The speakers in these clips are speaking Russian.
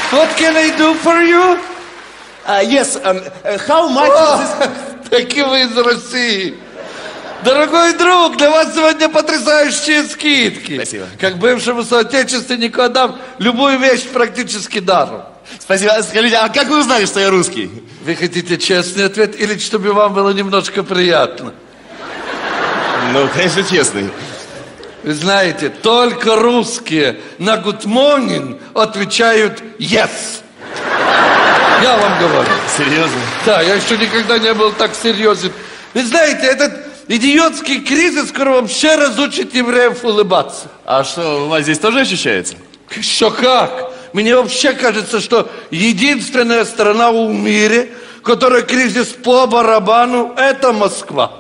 What can I do for you? Yes, how much is this? Таки вы из России. Дорогой друг, для вас сегодня потрясающие скидки. Спасибо. Как бывшему соотечественнику отдам любую вещь практически даром. Спасибо. Скажите, а как вы узнали, что я русский? Вы хотите честный ответ или чтобы вам было немножко приятно? Ну, конечно, честный. Вы знаете, только русские на good morning отвечают yes. Я вам говорю. Серьезно? Да, я еще никогда не был так серьезен. Вы знаете, этот идиотский кризис скоро вообще разучит евреев улыбаться. А что, у вас здесь тоже ощущается? Еще как. Мне вообще кажется, что единственная страна в мире, которой кризис по барабану, это Москва.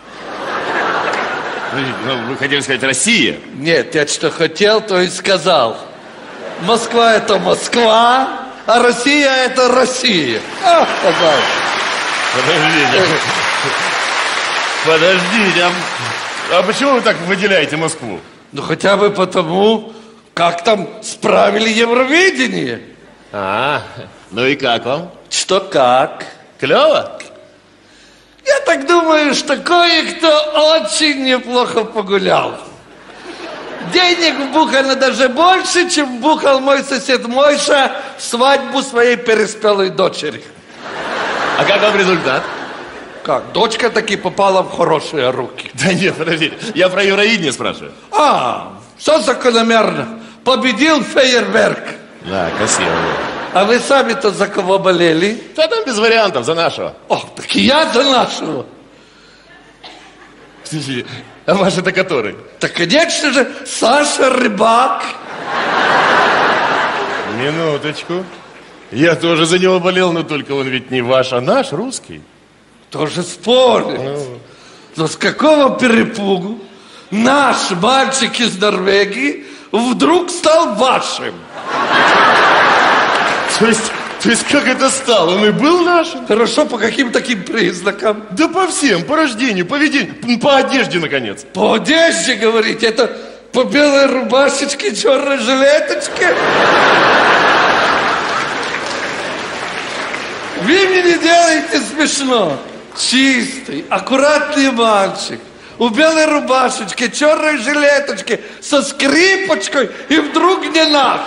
Ну, вы хотели сказать Россия? Нет, я что хотел, то и сказал. Москва это Москва, а Россия это Россия. Пожалуйста. Подождите, а почему вы так выделяете Москву? Ну хотя бы потому, как там справили Евровидение. Ну и как вам? Что как? Клево? Я так думаю, что кое-кто очень неплохо погулял. Денег вбухано даже больше, чем вбухал мой сосед Мойша в свадьбу своей переспелой дочери. А как вам результат? Как? Дочка таки попала в хорошие руки. Да нет, подождите, я про Евровидение спрашиваю. Все закономерно. Победил фейерверк. Да, красиво. А вы сами-то за кого болели? Да там без вариантов, за нашего. Так и я за нашего. Слушайте, а ваш это который? Так, конечно же, Саша Рыбак. Минуточку. Я тоже за него болел, но только он ведь не ваш, а наш, русский. Тоже спорит. Но с какого перепугу наш мальчик из Норвегии вдруг стал вашим? То есть как это стало? Он и был нашим? Хорошо, по каким таким признакам? Да по всем, по рождению, поведению, по одежде, наконец. По одежде, говорите? Это по белой рубашечке, черной жилеточке? Вы мне не делаете смешно. Чистый, аккуратный мальчик. В белой рубашечке, черной жилеточке, со скрипочкой, и вдруг не наш.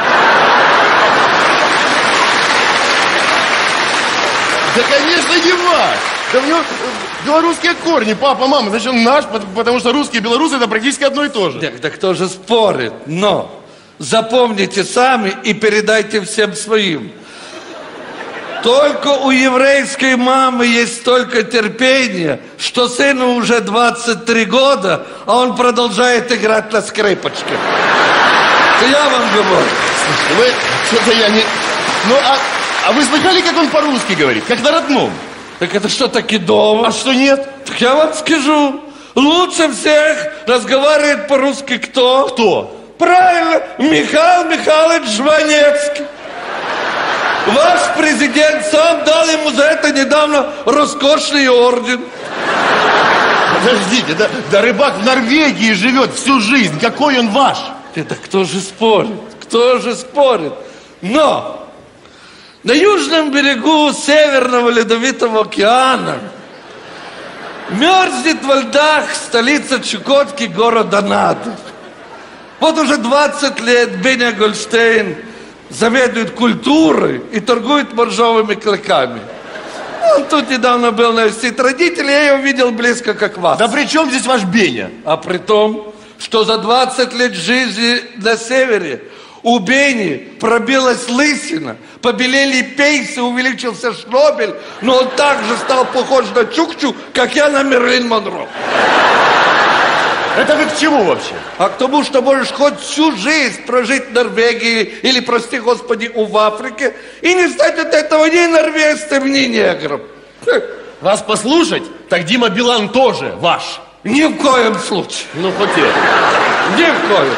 Да, конечно, не ваш. Да у него белорусские корни, папа, мама. Значит, он наш, потому что русские и белорусы это практически одно и то же. Да кто же спорит? Но запомните сами и передайте всем своим. Только у еврейской мамы есть столько терпения, что сыну уже 23 года, а он продолжает играть на скрипочке. Это я вам говорю. Вы, что-то я не... Ну, а вы слыхали, как он по-русски говорит? Как на родном. Так это что, таки дома? А что нет? Так я вам скажу. Лучше всех разговаривает по-русски кто? Кто? Правильно, Михаил Михайлович Жванецкий. Ваш президент сам дал ему за это недавно роскошный орден. Подождите, да Рыбак в Норвегии живет всю жизнь. Какой он ваш? Это кто же спорит? Кто же спорит? Но на южном берегу Северного Ледовитого океана мерзнет во льдах столица Чукотки, город Анадырь. Вот уже 20 лет Беня Гольштейн заведует культурой и торгует моржовыми клыками. Он тут недавно был навестить родителей, я его видел близко, как вас. Да при чем здесь ваш Беня? А при том, что за 20 лет жизни на севере у Бени пробилась лысина, побелели пейсы, увеличился шнобель, но он также стал похож на Чукчу, как я на Мерлин Монро. Это вы к чему вообще? А к тому, что можешь хоть всю жизнь прожить в Норвегии или, прости господи, в Африке, и не стать от этого ни норвежцем, ни негром. Вас послушать, так Дима Билан тоже ваш. Ни в коем случае. Ну, хоть это. Ни в коем.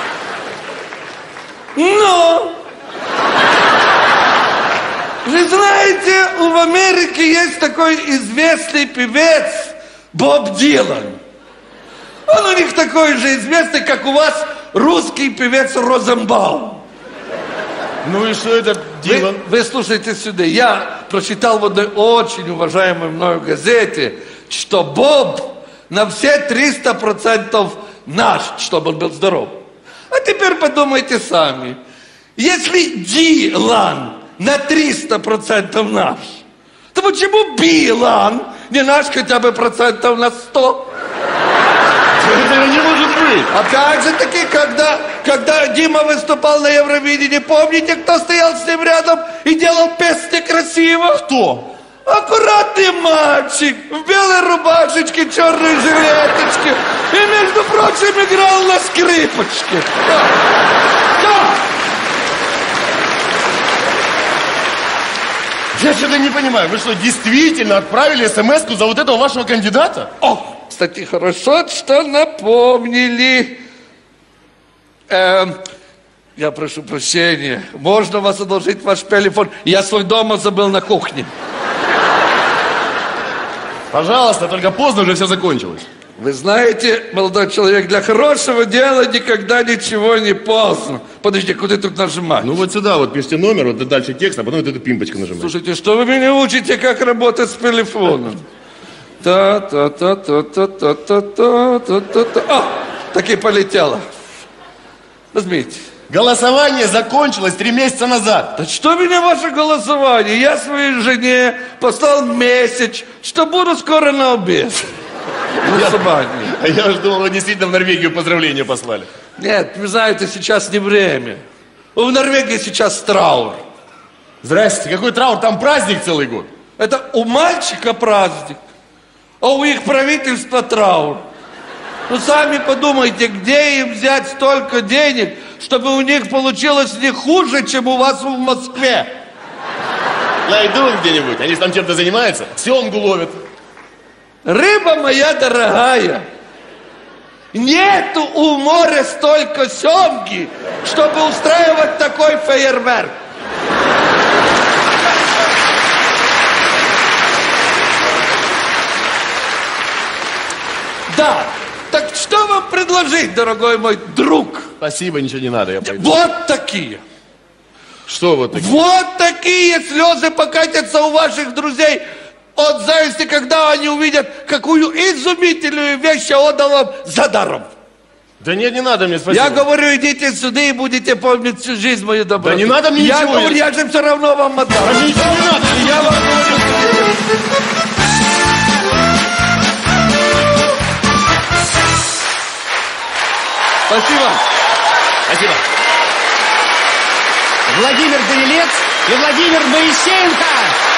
Но вы знаете, в Америке есть такой известный певец Боб Дилан. Он у них такой же известный, как у вас русский певец Розенбаум. Ну и что это, Дилан? Вы слушайте сюда. Я прочитал в одной очень уважаемой мною газете, что Боб на все 300% наш, чтобы он был здоров. А теперь подумайте сами. Если Дилан на 300% наш, то почему Билан не наш хотя бы процентов на 100? Это не может быть. Опять же таки, когда Дима выступал на Евровидении, помните, кто стоял с ним рядом и делал песни красиво? Кто? Аккуратный мальчик в белой рубашечке, черной жилеточке и, между прочим, играл на скрипочке. Да. Я что-то не понимаю. Вы что, действительно отправили смс-ку за вот этого вашего кандидата? О, кстати, хорошо, что напомнили. Я прошу прощения. Можно вас одолжить ваш телефон? Я свой дома забыл на кухне. Пожалуйста, только поздно уже все закончилось. Вы знаете, молодой человек, для хорошего дела никогда ничего не поздно. Подожди, куда тут нажимать? Ну вот сюда вот пишите номер, вот дальше текст, а потом вот эту пимпочку нажимаете. Слушайте, что вы меня учите, как работать с телефоном? Та-та-та-та-та-та-та-та-та. О, так и полетело. Возьмите. Голосование закончилось 3 месяца назад. Да что меня ваше голосование? Я своей жене послал месяц, что буду скоро на обед. А я уж думал, вы действительно в Норвегию поздравления послали. Нет, вы знаете, сейчас не время. В Норвегии сейчас траур. Здрасте, какой траур? Там праздник целый год. Это у мальчика праздник, а у их правительства траур. Ну, сами подумайте, где им взять столько денег, чтобы у них получилось не хуже, чем у вас в Москве? Найду где-нибудь, они же там чем-то занимаются, сёмгу ловят. Рыба моя дорогая, нету у моря столько сёмги, чтобы устраивать такой фейерверк. Да, так что вам предложить, дорогой мой друг? Спасибо, ничего не надо, я пойду. Вот такие. Что вот такие? Вот такие слезы покатятся у ваших друзей от зависти, когда они увидят, какую изумительную вещь я отдал вам за даром. Да нет, не надо мне, спасибо. Я говорю, идите сюда и будете помнить всю жизнь мою доброту. Да не надо мне я ничего. Говорю, я же все равно вам отдам. Да мне ничего не надо. Я вам говорю. Спасибо. Спасибо. Владимир Давилец и Владимир Моисеенко.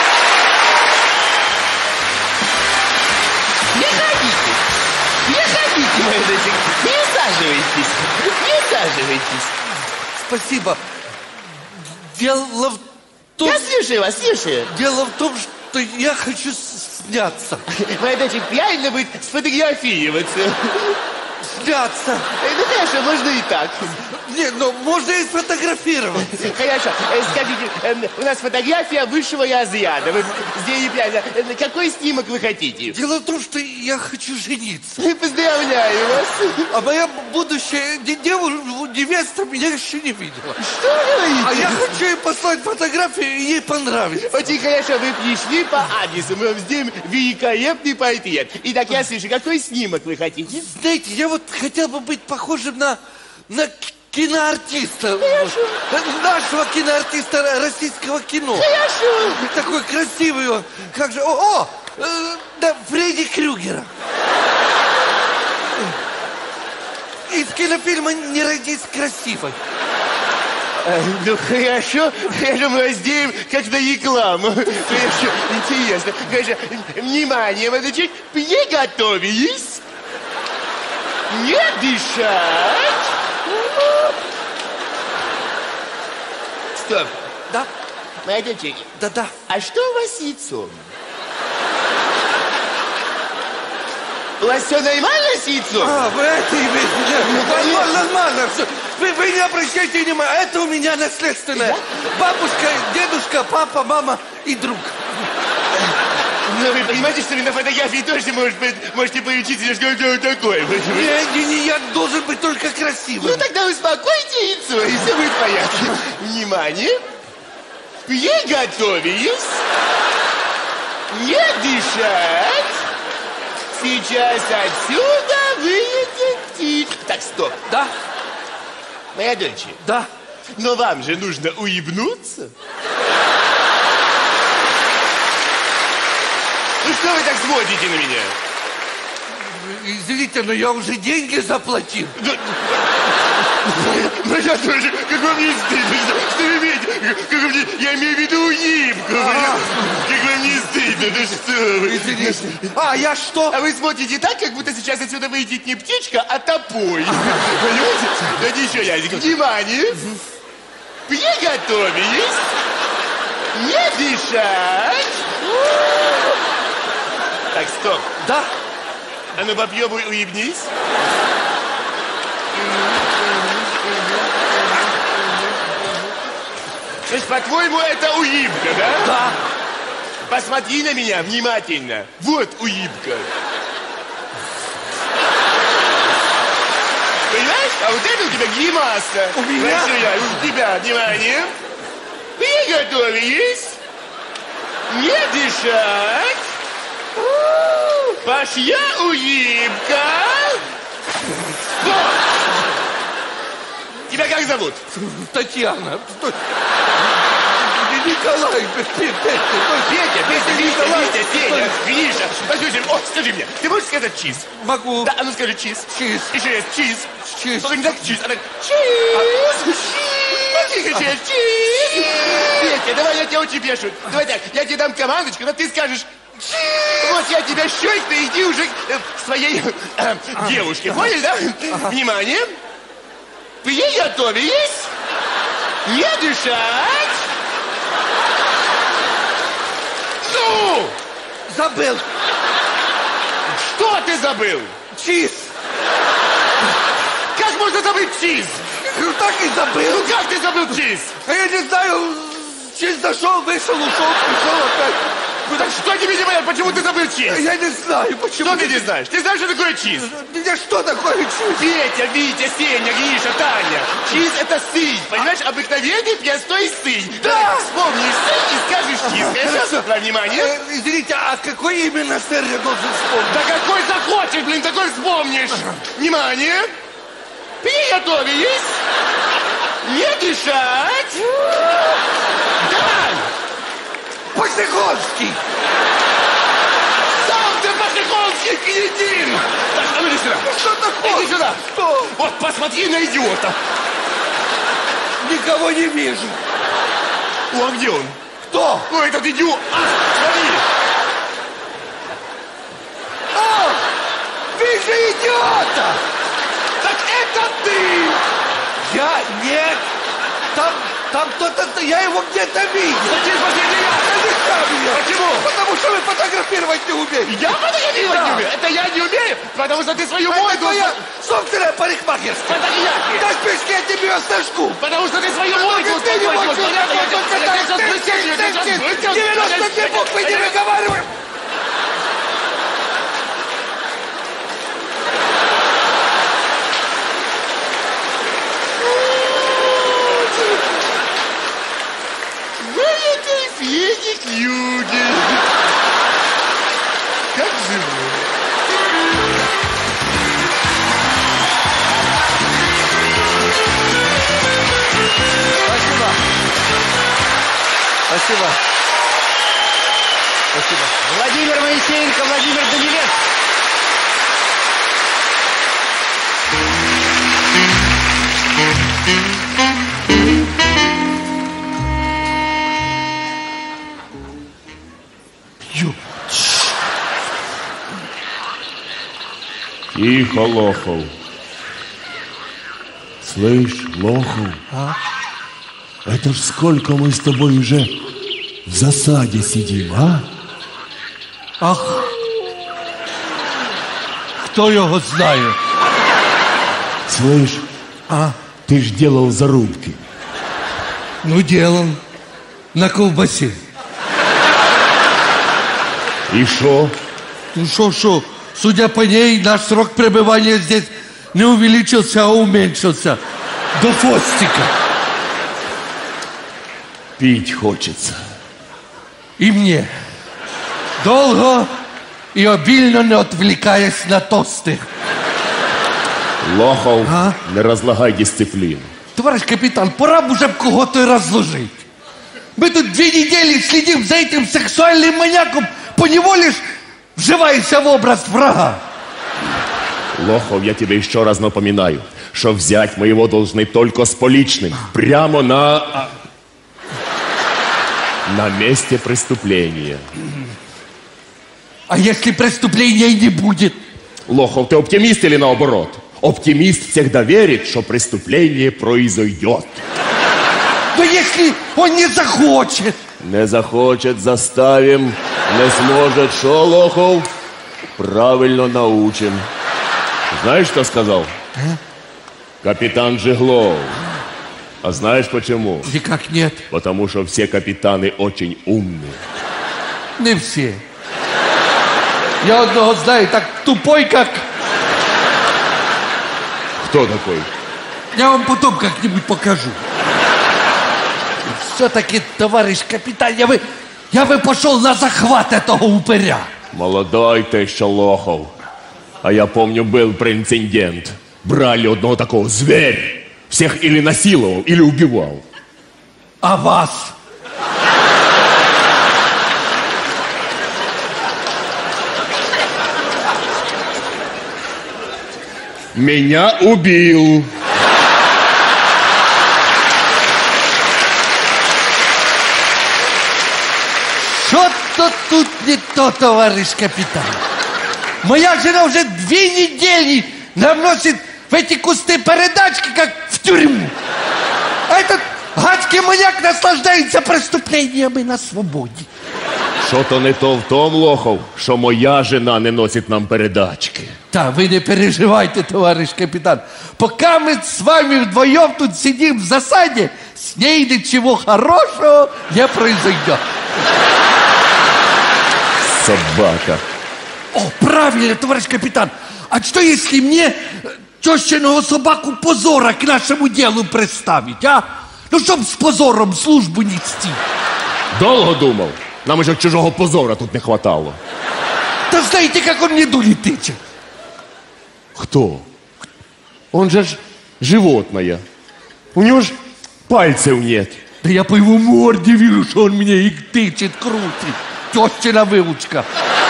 Не ходите, моя доченька, не усаживайтесь, не усаживайтесь. Спасибо. Дело в том... Я слушаю вас, слушаю. Дело в том, что я хочу сняться. Моя доченька правильно будет сфотографироваться. Сняться. Ну хорошо, можно и так. Нет, ну можно и сфотографироваться. Хорошо, скажите, у нас фотография высшего разряда. Вот здесь неправильно. Какой снимок вы хотите? Дело в том, что я хочу жениться. Поздравляю вас. А моя будущая невеста меня еще не видела. Что вы говорите? А я хочу ей послать фотографию, и ей понравится. Очень хорошо, вы пришли по адресу, мы вам сделаем великолепный портрет. Итак, я слышу, какой снимок вы хотите? Знаете, я вот хотел бы быть похожим на киноартиста. Нашего киноартиста российского кино. Хорошо. Такой красивый он. Как же... да, Фредди Крюгера. Из кинофильма «Не родись красивой». Ну хорошо, мы разделим как на рекламу. Хорошо, интересно. Хорошо, внимание, молодочек, приготовились. Не дышать. Стоп. Да? Молодочек, Да-да. а что у вас с яйцом? У вас все нормально с яйцом? Вы это имеете? Нормально все. Вы не обращайте внимания. Это у меня наследственное. Бабушка, дедушка, папа, мама и друг. Но вы понимаете, что вы на фотографии тоже можете получить что-то такое. Я должен быть только красивым. Ну тогда успокойте яйцо, и все будет в порядке. Внимание. Приготовились. Не дышать. Сейчас отсюда выйдет птица. Так, стоп. Да? Моя дочь. Да. Но вам же нужно уебнуться. Ну что вы так смотрите на меня? Извините, но я уже деньги заплатил. Моя тоже, как вам не стыдно, что вы имеете? Как вам не... Я имею в виду уебку. Как вам не стыдно, да что вы? Извините. А я что? А вы смотрите так, как будто сейчас отсюда выйдет не птичка, а топой. Понимаете? Давайте еще язык. Внимание. Приготовились. Не дышать. Так, стоп. Да. А ну попробуй уебнись. То есть, по-твоему, это уебка, да? Да. Посмотри на меня внимательно. Вот уебка. Понимаешь? А вот это у тебя гримаса. У меня? У тебя, внимание. Приготовились. Не дышать. Пошла уебка. Стоп! Тебя как зовут? Татьяна. Николай. Петя, Витя, Сеня, Гриша. Послушай, о, скажи мне, ты можешь сказать чиз? Могу. Да, а ну скажи чиз. Чиз. Еще раз, чиз. Чиз. Только не так чиз, а так чиз. Тихо, чиз. Петя, давай я тебя очень пешу. Давай так, я тебе дам командочку, но ты скажешь чиз. Вот я тебя щелкну, иди уже к своей девушке. Понял, да? Внимание. Приготовились. Не дышать. Ну! Забыл. Что ты забыл? Чиз. Как можно забыть чиз? Ну так и забыл. Ну как ты забыл чиз? А я не знаю, чиз зашел, вышел, ушел, пришел опять. Так что тебе не понятно, почему ты забыл чиз? Я не знаю, почему. Что ты не знаешь? Ты знаешь, что такое чиз? Что такое чиз? Петя, Витя, Сеня, Гриша, Таня. Чиз — это сыль, понимаешь? Обыкновенный пьястой сыль. Да. Вспомнишь сыль и скажешь чиз. Хорошо. Давай, внимание. Извините, а какой именно сыр я должен вспомнить? Да какой захочешь, блин, такой вспомнишь. Внимание. Приготовились. Не дышать. Давай. Пошляковский! Сам ты Пошляковский кретин! Так, а ну иди сюда. Что такое? Иди сюда. Что? Вот посмотри на идиота. Никого не вижу. О, а где он? Кто? Ну, этот идиот. Смотри. А! Вижу идиота! Так это ты! Я? Нет. Там кто-то, я его где-то видел. Зачем последний раз? Это не сам я. Почему? Потому что вы фотографировать не умеете. Я фотографировать не умею? Это я не умею, потому что ты свою Это мойку... твоя собственная парикмахерская. Фотография. Так пешки я тебе ее сожгу. Потому что ты свою мойку... Ты не можешь работать, 92 буквы не выговаривай. Федик Юги. Как живу? Спасибо. Спасибо. Спасибо. Владимир Моисеенко, Владимир Данилец. Тихо, Лохов. Слышь, Лохов. А? Это ж сколько мы с тобой уже в засаде сидим, а? Ах. Кто его знает? Слышь, А? ты ж делал зарубки. Ну, делал. На колбасе. И шо? Ну шо, судя по ней, наш срок пребывания здесь не увеличился, а уменьшился. До фостика. Пить хочется. И мне. Долго и обильно, не отвлекаясь на тосты. Лохов, не разлагай дисциплину. Товарищ капитан, пора бы уже кого-то разложить. Мы тут 2 недели следим за этим сексуальным маньяком, поневоле вживаешься в образ врага. Лохов, я тебе еще раз напоминаю, что взять мы его должны только с поличным. Прямо на месте преступления. А если преступления не будет? Лохов, ты оптимист или наоборот? Оптимист всегда верит, что преступление произойдет. Да если он не захочет? Не захочет, заставим. Не сможет, шо, Лохов? Правильно научим. Знаешь, что сказал? Капитан Жиглов. А знаешь почему? Никак нет. Потому что все капитаны очень умные. Не все. Я одного знаю, так тупой, как... Кто такой? Я вам потом как-нибудь покажу. Все-таки, товарищ капитан, я бы пошел на захват этого упыря. Молодой ты еще, Лохов. А я помню, был прецедент. Брали одного такого, зверь. Всех или насиловал, или убивал. А вас? Меня убил. Что-то тут не то, товарищ капитан. Моя жена уже 2 недели нам носит в эти кусты передачки, как в тюрьму. А этот гадский маньяк наслаждается преступлениями на свободе. Що-то не то в том, Лохов, що моя жена не носить нам передачки. Да, вы не переживайте, товарищ капитан. Пока мы с вами вдвоем тут сидим в засаде, с ней ничего хорошего не произойдет. Собака. О, правильно, товарищ капитан. А что, если мне тещиного собаку позора к нашему делу представить, а? Ну, чтоб с позором службу нести. Долго думал? Нам еще чужого позора тут не хватало. Да знаете, как он мне дули тычет? Кто? Он же ж животное. У него ж пальцев нет. Да я по его морде вижу, что он мне их тычет, крутит. Тещина выучка.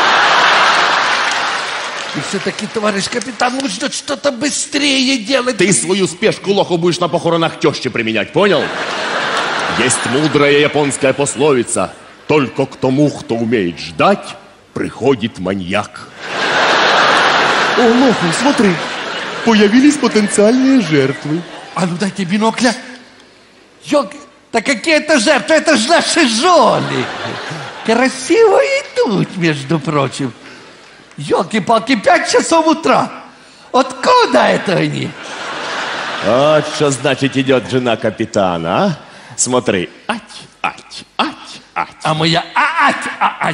И все-таки, товарищ капитан, нужно что-то быстрее делать. Ты свою спешку, Лохов, будешь на похоронах тещи применять, понял? Есть мудрая японская пословица. Только к тому, кто умеет ждать, приходит маньяк. О, Лохов, смотри, появились потенциальные жертвы. А ну дайте бинокля. Ёлки, да какие это жертвы? Это же наши жены. Красиво идут, между прочим. Ёлки-палки, 5 часов утра. Откуда это они? Вот что значит идет жена капитана, а? Смотри, ать. А моя ать.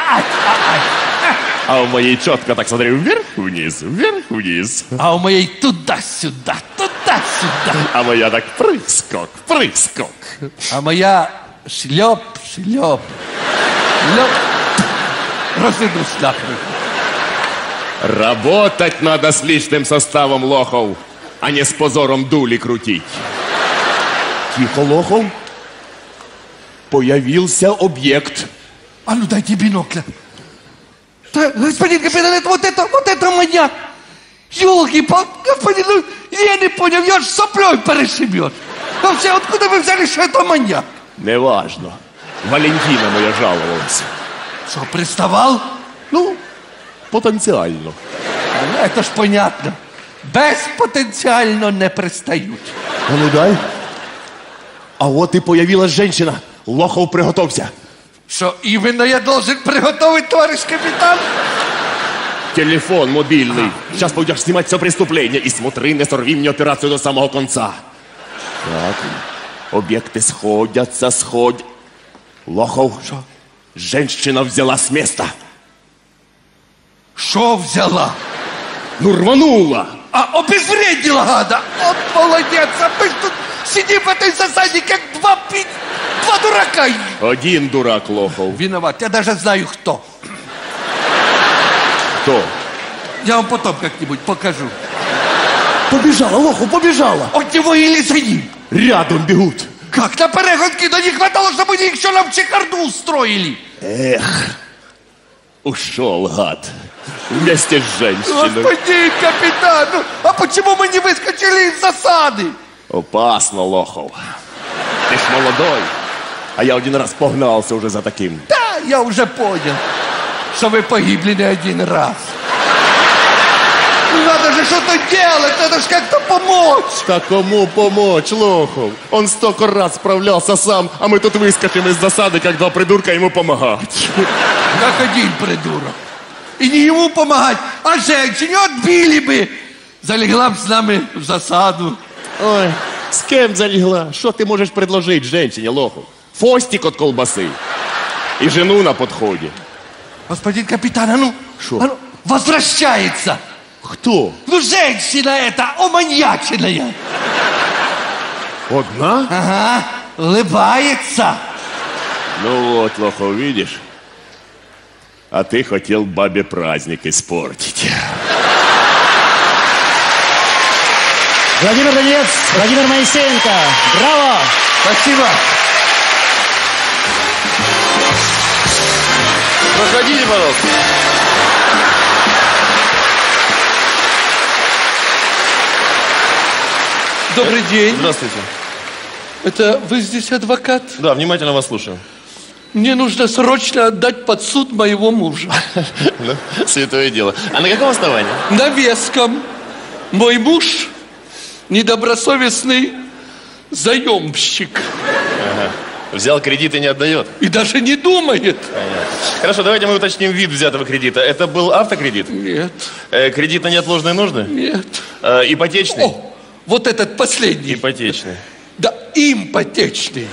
А у моей четко так, смотри, вверх-вниз. А у моей туда-сюда. А моя так прыг-скок. А моя шлеп. Разведусь нахрен. Работать надо с личным составом, Лохов, а не с позором дули крутить. Тихо, Лохов. Появился объект. А ну дайте бинокля. Да, господин капитан, это вот это маньяк. Ёлки-палки, господин, ну, я не понял, я ж соплей перешибет. Вообще, откуда вы взяли, что это маньяк? Неважно. Валентина моя жаловалась. Что, приставал? Ну, потенциально. Ну, это ж понятно. Беспотенциально не пристают. А ну дай. А вот и появилась женщина. Лохов, приготовься. Что именно я должен приготовить, товарищ капитан? Телефон мобильный. Сейчас пойдешь снимать все преступление. И смотри, не сорви мне операцию до самого конца. Так, объекты сходятся. Лохов, женщина взяла с места. Что взяла? Ну, рванула. А, обезвредила, гада. Вот молодец. А мы ж тут сидим в этой засаде, как два дурака. Один дурак, Лохов. Виноват. Я даже знаю, кто. Кто? Я вам потом как-нибудь покажу. Побежала, Лохов, побежала. От него или за ним. Рядом бегут. Как на перегонки, но не хватало, чтобы они еще нам чехарду устроили. Эх, ушел, гад. Вместе с женщиной. Господин капитан, ну, а почему мы не выскочили из засады? Опасно, Лохов. Ты ж молодой. А я один раз погнался уже за таким. Да, я уже понял, что вы погибли не один раз. Ну, надо же что-то делать, надо же как-то помочь. Так кому помочь, Лохов? Он столько раз справлялся сам, а мы тут выскочим из засады, как два придурка ему помогать. Как один придурок. И не ему помогать, а женщине отбили бы. Залегла бы с нами в засаду. Ой, с кем залегла? Что ты можешь предложить женщине, Лохов? Фостик от колбасы. И жену на подходе. Господин капитан, а ну, Шо? а ну, возвращается. Кто? Ну, женщина эта, оманьяченная. Одна? Ага, улыбается. Ну вот, Лохов, видишь? А ты хотел бабе праздник испортить. Владимир Донец, Владимир Моисеенко. Браво! Спасибо. Проходите, пожалуйста. Добрый день. Здравствуйте. Это вы здесь адвокат? Да, внимательно вас слушаю. Мне нужно срочно отдать под суд моего мужа. Ну, святое дело. А на каком основании? На Веском. Мой муж недобросовестный заемщик. Ага. Взял кредит и не отдает. И даже не думает. Понятно. Хорошо, давайте мы уточним вид взятого кредита. Это был автокредит? Нет, Кредит на неотложные нужды? нет. Ипотечный? О, вот этот последний. Ипотечный. Да, ипотечный.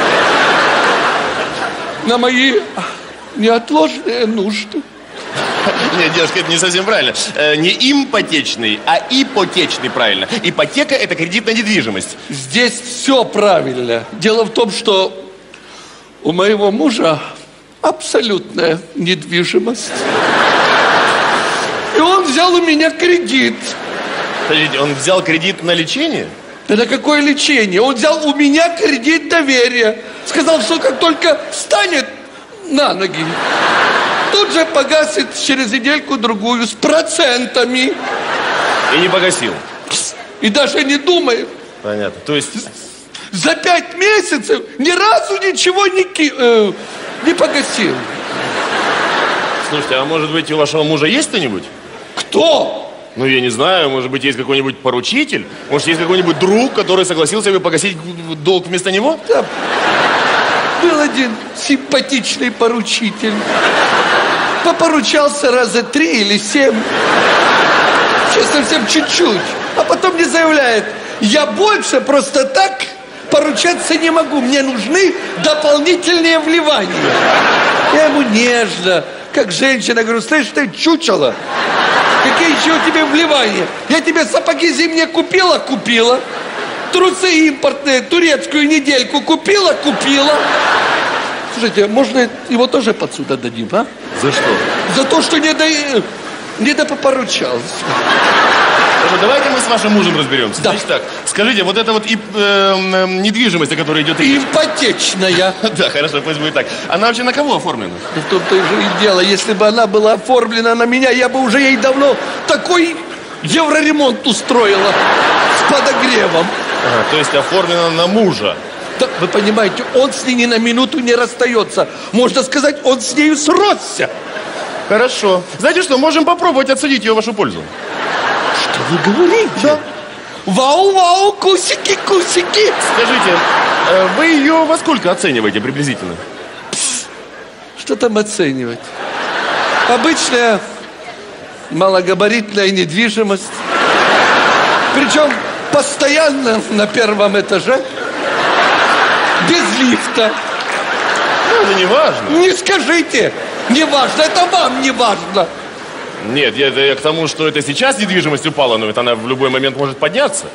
На мои неотложные нужды. Нет, девушка, это не совсем правильно. Не ипотечный, а ипотечный, правильно. Ипотека – это кредит на недвижимость. Здесь все правильно. Дело в том, что у моего мужа абсолютная недвижимость. И он взял у меня кредит. Подождите, он взял кредит на лечение? Да на какое лечение? Он взял у меня кредит доверия. Сказал, что как только встанет на ноги, тут же погасит через недельку-другую с процентами. И не погасил? И даже не думает. Понятно. То есть... За 5 месяцев ни разу ничего не погасил. Слушайте, а может быть у вашего мужа есть кто-нибудь? Кто? Ну, я не знаю, может быть, есть какой-нибудь поручитель? Может, есть какой-нибудь друг, который согласился бы погасить долг вместо него? Да. Был один симпатичный поручитель. Попоручался раза 3 или 7. Сейчас совсем чуть-чуть. А потом мне заявляет: я больше просто так поручаться не могу. Мне нужны дополнительные вливания. Я ему нежно, как женщина, говорю: слышь, ты чучело. Какие еще у тебя вливания? Я тебе сапоги зимние купила? Купила. Трусы импортные, турецкую недельку купила? Купила. Слушайте, можно его тоже под суд отдадим, а? За что? За то, что не допопоручался. Хорошо, давайте мы с вашим мужем разберемся. Да. Значит так, скажите, вот эта вот недвижимость, о которой идет речь... Ипотечная. Да, хорошо, пусть будет так. Она вообще на кого оформлена? В том-то же и дело. Если бы она была оформлена на меня, я бы уже ей давно такой евроремонт устроила с подогревом. Ага, то есть оформлена на мужа. Да, вы понимаете, он с ней ни на минуту не расстается. Можно сказать, он с нею сросся. Хорошо. Знаете что, можем попробовать отсудить ее в вашу пользу. Что вы говорите? Да. Вау-вау, кусики-кусики. Скажите, вы ее во сколько оцениваете приблизительно? Что там оценивать? Обычная малогабаритная недвижимость. Причем постоянно на первом этаже. Без лифта. Ну, это не важно. Не скажите. Не важно. Это вам не важно. Нет, я к тому, что это сейчас недвижимость упала, но ведь она в любой момент может подняться.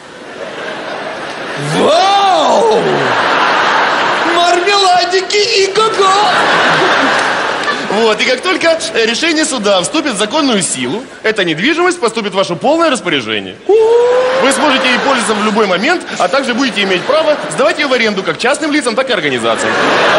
Вау! Мармеладики и го-го! Вот, и как только решение суда вступит в законную силу, эта недвижимость поступит в ваше полное распоряжение. Вы сможете ей пользоваться в любой момент, а также будете иметь право сдавать ее в аренду как частным лицам, так и организациям.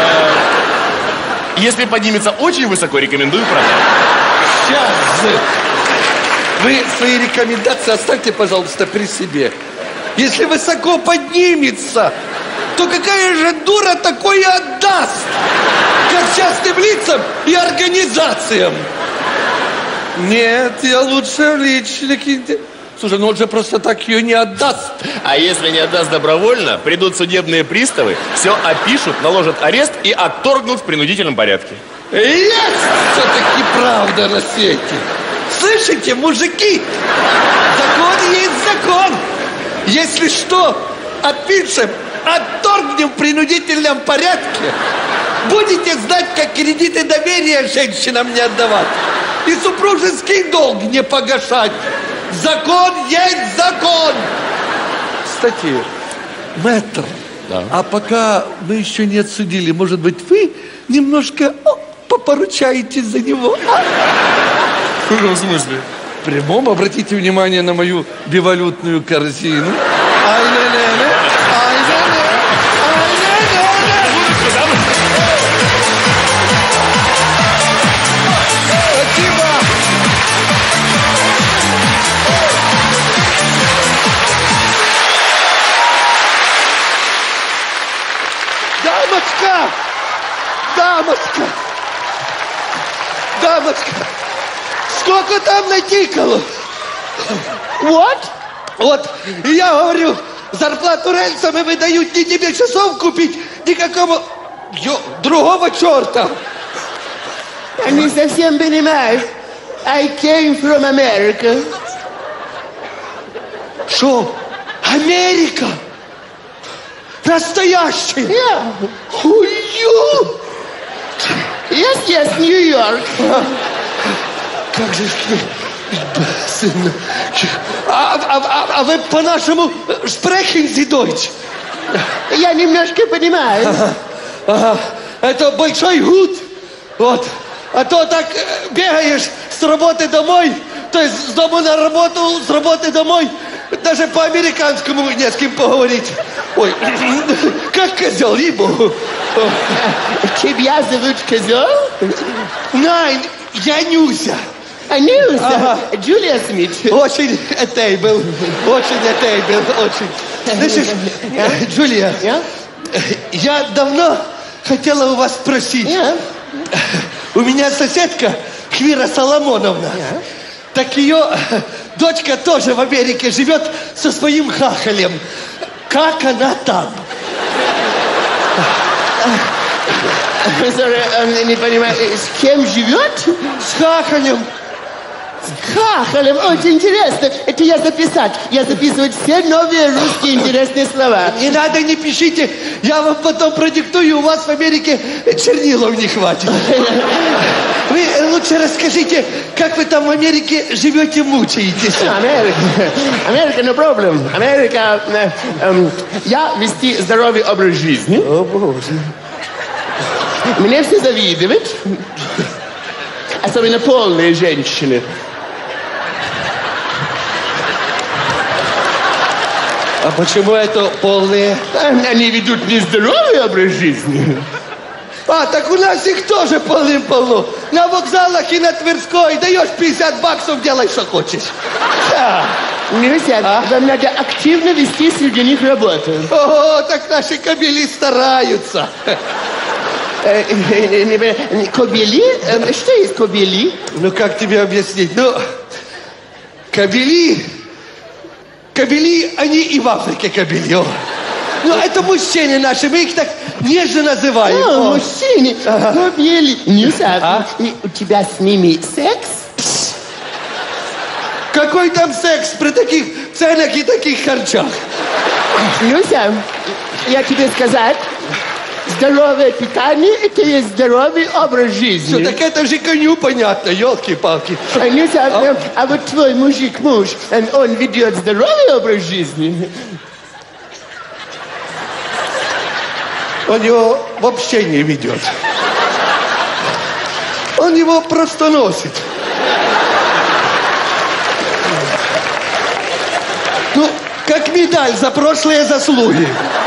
Если поднимется очень высоко, рекомендую продать. Сейчас же! Вы свои рекомендации оставьте, пожалуйста, при себе. Если высоко поднимется, то какая же дура такое отдаст? Как частным лицам и организациям. Нет, я лучше в личных интересах. Слушай, ну он же просто так ее не отдаст. А если не отдаст добровольно, придут судебные приставы, все опишут, наложат арест и отторгнут в принудительном порядке. Есть все-таки правда на свете. Слышите, мужики? Закон есть закон. Если что, опишем, отторгнем в принудительном порядке. Будете знать, как кредиты доверия женщинам не отдавать. И супружеский долг не погашать. Закон есть закон. Кстати, мэтр, да. А пока мы еще не отсудили, может быть, вы немножко попоручаетесь за него? В каком смысле? В прямом, обратите внимание на мою бивалютную корзину. Спасибо. Дамочка, сколько там натикало? Вот, и я говорю, зарплату рельсам и выдают не тебе часов купить, никакого другого черта. Я не совсем понимаю. I came from America. Что? Америка? Настоящий? Yeah. Ую! Yes, New York. Как же сын. А вы по-нашему sprechen Sie Deutsch? Я немножко понимаю. Ага. Это большой гуд. Вот. А то так бегаешь с работы домой, то есть с дома на работу, с работы домой. Даже по-американскому не с кем поговорить. Ой, как козел, ей-богу. Тебя зовут Козел? Найн, я Нюся. Нюся? Ага. Джулия Смит. Очень этейбл, очень. Слышишь, Джулия, я давно хотела у вас спросить. У меня соседка Хвира Соломоновна. Так ее дочка тоже в Америке живет со своим хахалем. Как она там? Не понимаю, с кем живет? С хахалем. С хахалем, очень интересно. Это я записать. Я записывать все новые русские интересные слова. Не надо, не пишите. Я вам потом продиктую, у вас в Америке чернилов не хватит. Вы лучше расскажите, как вы там в Америке живете, мучаетесь. Америка, no problem. Америка, я вести здоровый образ жизни. О, Боже. Мне все завидуют. Особенно полные женщины. А почему это полные? Они ведут нездоровый образ жизни. А, так у нас их тоже полным-полно. На вокзалах и на Тверской даешь $50, делай, что хочешь. Нельзя, вам надо активно вести среди них работу. О, так наши кобели стараются. Кобели? Что есть кобели? Ну, как тебе объяснить? Ну, кобели, они и в Африке кобели. О. Ну, это мужчины наши, мы их так нежно называем. О, мужчины, кобели. Нюся, у тебя с ними секс? Какой там секс при таких ценах и таких харчах? Нюся, я тебе сказать, Здоровое питание – это есть здоровый образ жизни. Все, так это же коню понятно, елки-палки. А вот твой мужик-муж, он ведет здоровый образ жизни? Он его вообще не ведет. Он его просто носит. Ну, как медаль за прошлые заслуги.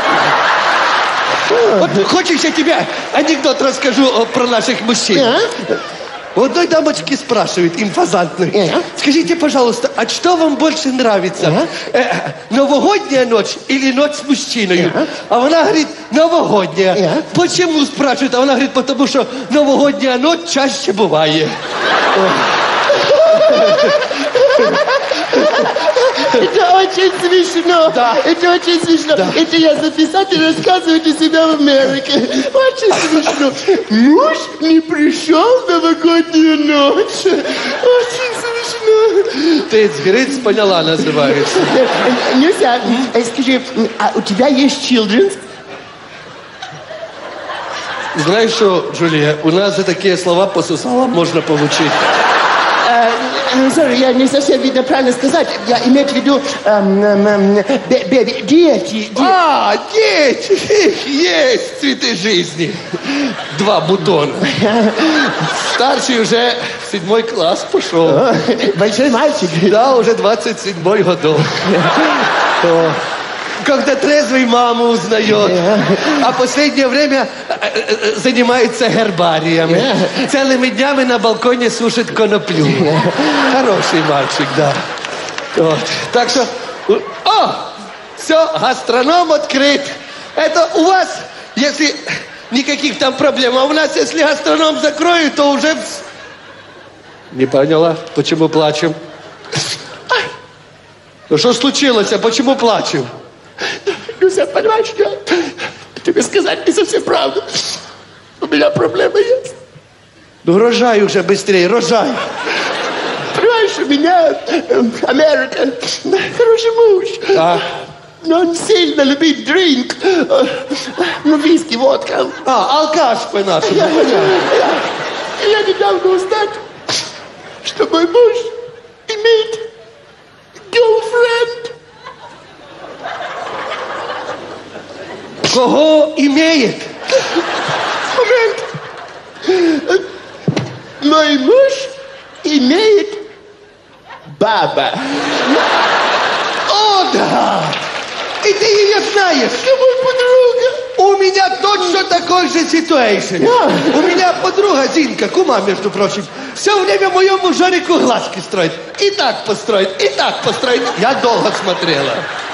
Вот хочешь, я тебе анекдот расскажу про наших мужчин? У одной дамочки спрашивает, импозантной. Скажите, пожалуйста, а что вам больше нравится? Новогодняя ночь или ночь с мужчиной? А она говорит, новогодняя. Почему, спрашивает? А она говорит, потому что новогодняя ночь чаще бывает. Это очень смешно. Да. Это очень смешно. Да. Это я записать и рассказывать о себя в Америке. Очень смешно. Муж не пришел в новогоднюю ночь. Очень смешно. Ты Гриц поняла, называется. Нюся, скажи, а у тебя есть children? Знаешь что, Джулия, у нас за такие слова по сусалам можно получить. Sorry, я не совсем, видно, правильно сказать. Я имею в виду дети. Дети! Есть цветы жизни. 2 бутона. Старший уже в 7 класс пошел. Большой мальчик. Да, уже 27 годов. Когда трезвый маму узнает. А последнее время занимается гербарием. Целыми днями на балконе сушит коноплю. Хороший мальчик, да. Вот. Так что... Все, гастроном открыт. Это у вас, если никаких там проблем. А у нас, если гастроном закроют, то уже... Не поняла, почему плачем? Ну что случилось, а почему плачем? Люся, понимаешь, я тебе сказать не совсем правду. У меня проблемы есть. Ну, рожай уже быстрее, рожай. Понимаешь, у меня Америка, хороший муж. Но он сильно любит дринк. Ну, виски, водка. Алкаш по-нашему. Я недавно узнал, что мой муж имеет girlfriend. Кого имеет? Момент. Мой муж имеет баба. О, да! И ты ее знаешь. Это моя подруга. У меня точно такой же ситуация. У меня подруга Зинка, кума, между прочим, все время моему Жорику глазки строит. И так построит, и так построит. Я долго смотрела.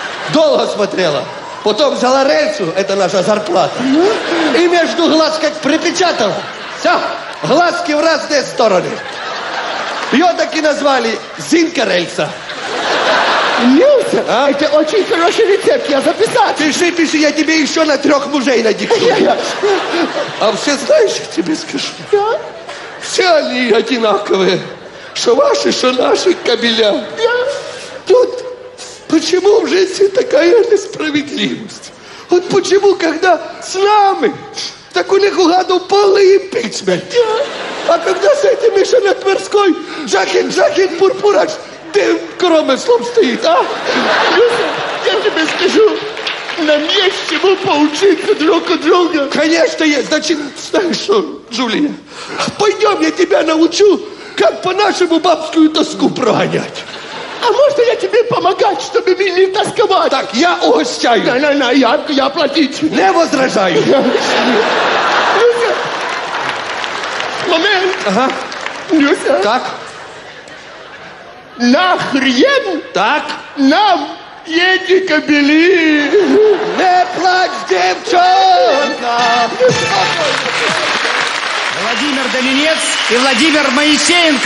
Потом взяла рельсу, это наша зарплата. И между глаз как припечатала. Все, глазки в разные стороны. Ее так и назвали Зинка рельса. Люся, это очень хороший рецепт, я записал. Пиши, я тебе еще на 3 мужей надиктую. А все знаешь, я тебе скажу? Да? Все они одинаковые. Что ваши, что наши кабеля. Тут почему в жизни такая несправедливость? Вот почему, когда с нами, так у них у гадов полный импичмент. А когда с этим Мишель Тверской, Жахин Пурпурач, ты кромыслом стоит, а? Люся, я тебе скажу, нам есть чему поучиться друг у друга. Конечно есть. Значит, знаешь что, Джулия, пойдем, я тебя научу, как по-нашему бабскую тоску прогонять. А можно я тебе помогать, чтобы мне не тосковать? Так, я угощаю. Я платить. Не возражаю. Люся, момент. Ага. Люся. Так. Нахрен Так. нам эти кабели? Не плачь, девчонка. Владимир Доминец и Владимир Моисеенко.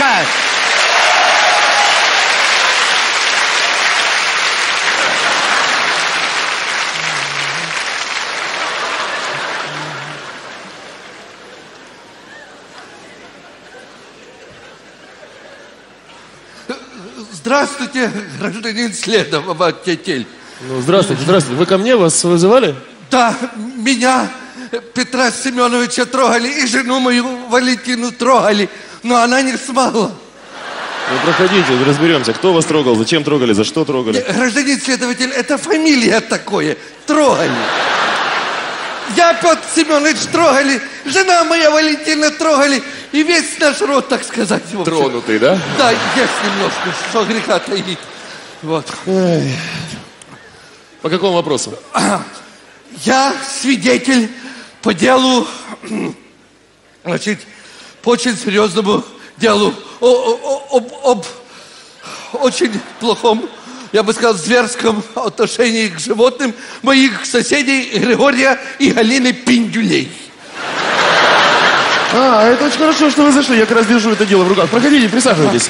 Здравствуйте, гражданин следователь. Ну, здравствуйте. Вы ко мне? Вас вызывали? Да, меня Петра Семеновича трогали, и жену мою Валентину трогали, но она не смогла. Ну, проходите, разберемся. Кто вас трогал, зачем трогали, за что трогали? Гражданин следователь, это фамилия такое. Трогали. Я, Петр Семенович, трогали, жена моя Валентина трогали, и весь наш род, так сказать, в общем. Тронутый, да? Да, есть немножко, что греха таить. Вот. По какому вопросу? Я свидетель по делу, значит, по очень серьезному делу, об очень плохом, я бы сказал, зверском отношении к животным моих соседей Григория и Галины Пиндюлей. Это очень хорошо, что вы зашли. Я как раз держу это дело в руках. Проходите, присаживайтесь.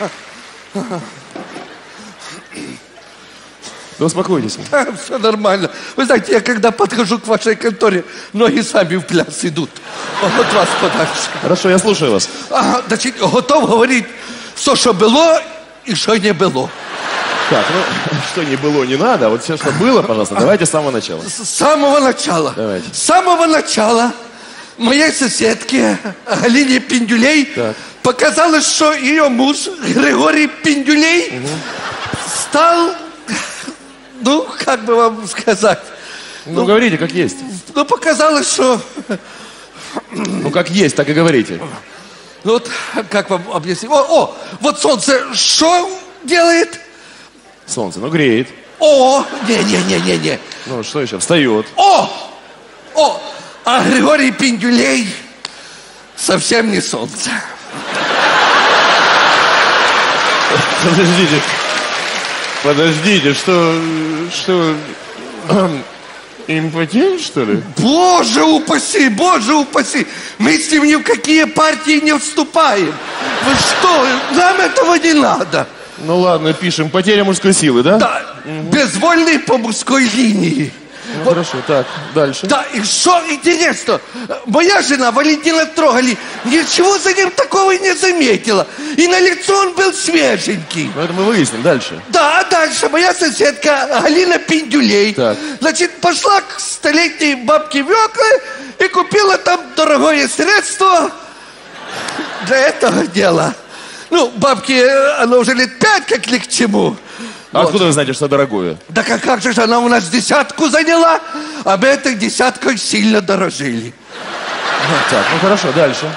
Да успокойтесь. Все нормально. Вы знаете, я когда подхожу к вашей конторе, ноги сами в пляс идут. От вас подальше. Хорошо, я слушаю вас. Значит, готов говорить все, что было и что не было. Так, ну, что не было, не надо. А вот все, что было, пожалуйста, давайте с самого начала. С самого начала. Давайте. С самого начала моей соседке Галине Пиндюлей показалось, что ее муж Григорий Пиндюлей стал, ну, как бы вам сказать... Ну, говорите, как есть. Ну, показалось, что... Ну, как есть, так и говорите. Ну, вот, как вам объяснить? Вот солнце что делает? Солнце, ну, греет. Не. Ну, что еще? Встает. А Григорий Пиндюлей совсем не солнце. Подождите, что... Импотент, что ли? Боже упаси! Мы с ним ни в какие партии не вступаем. Вы что? Нам этого не надо. Ну ладно, пишем. Потеря мужской силы, да? Да, безвольный по мужской линии. Ну, хорошо, так, дальше. Да, и что интересно, моя жена Валентина трогали, ничего за ним такого и не заметила. И на лицо он был свеженький. Ну, это мы выясним, дальше. Да, а дальше моя соседка Галина Пиндюлей, значит, пошла к столетней бабке Вёкле и купила там дорогое средство для этого дела. Ну, бабке, она уже лет 5 как ни к чему. А откуда вы знаете, что дорогое? Да как же она у нас 10 заняла, а мы этой 10 сильно дорожили. Так, ну хорошо, дальше.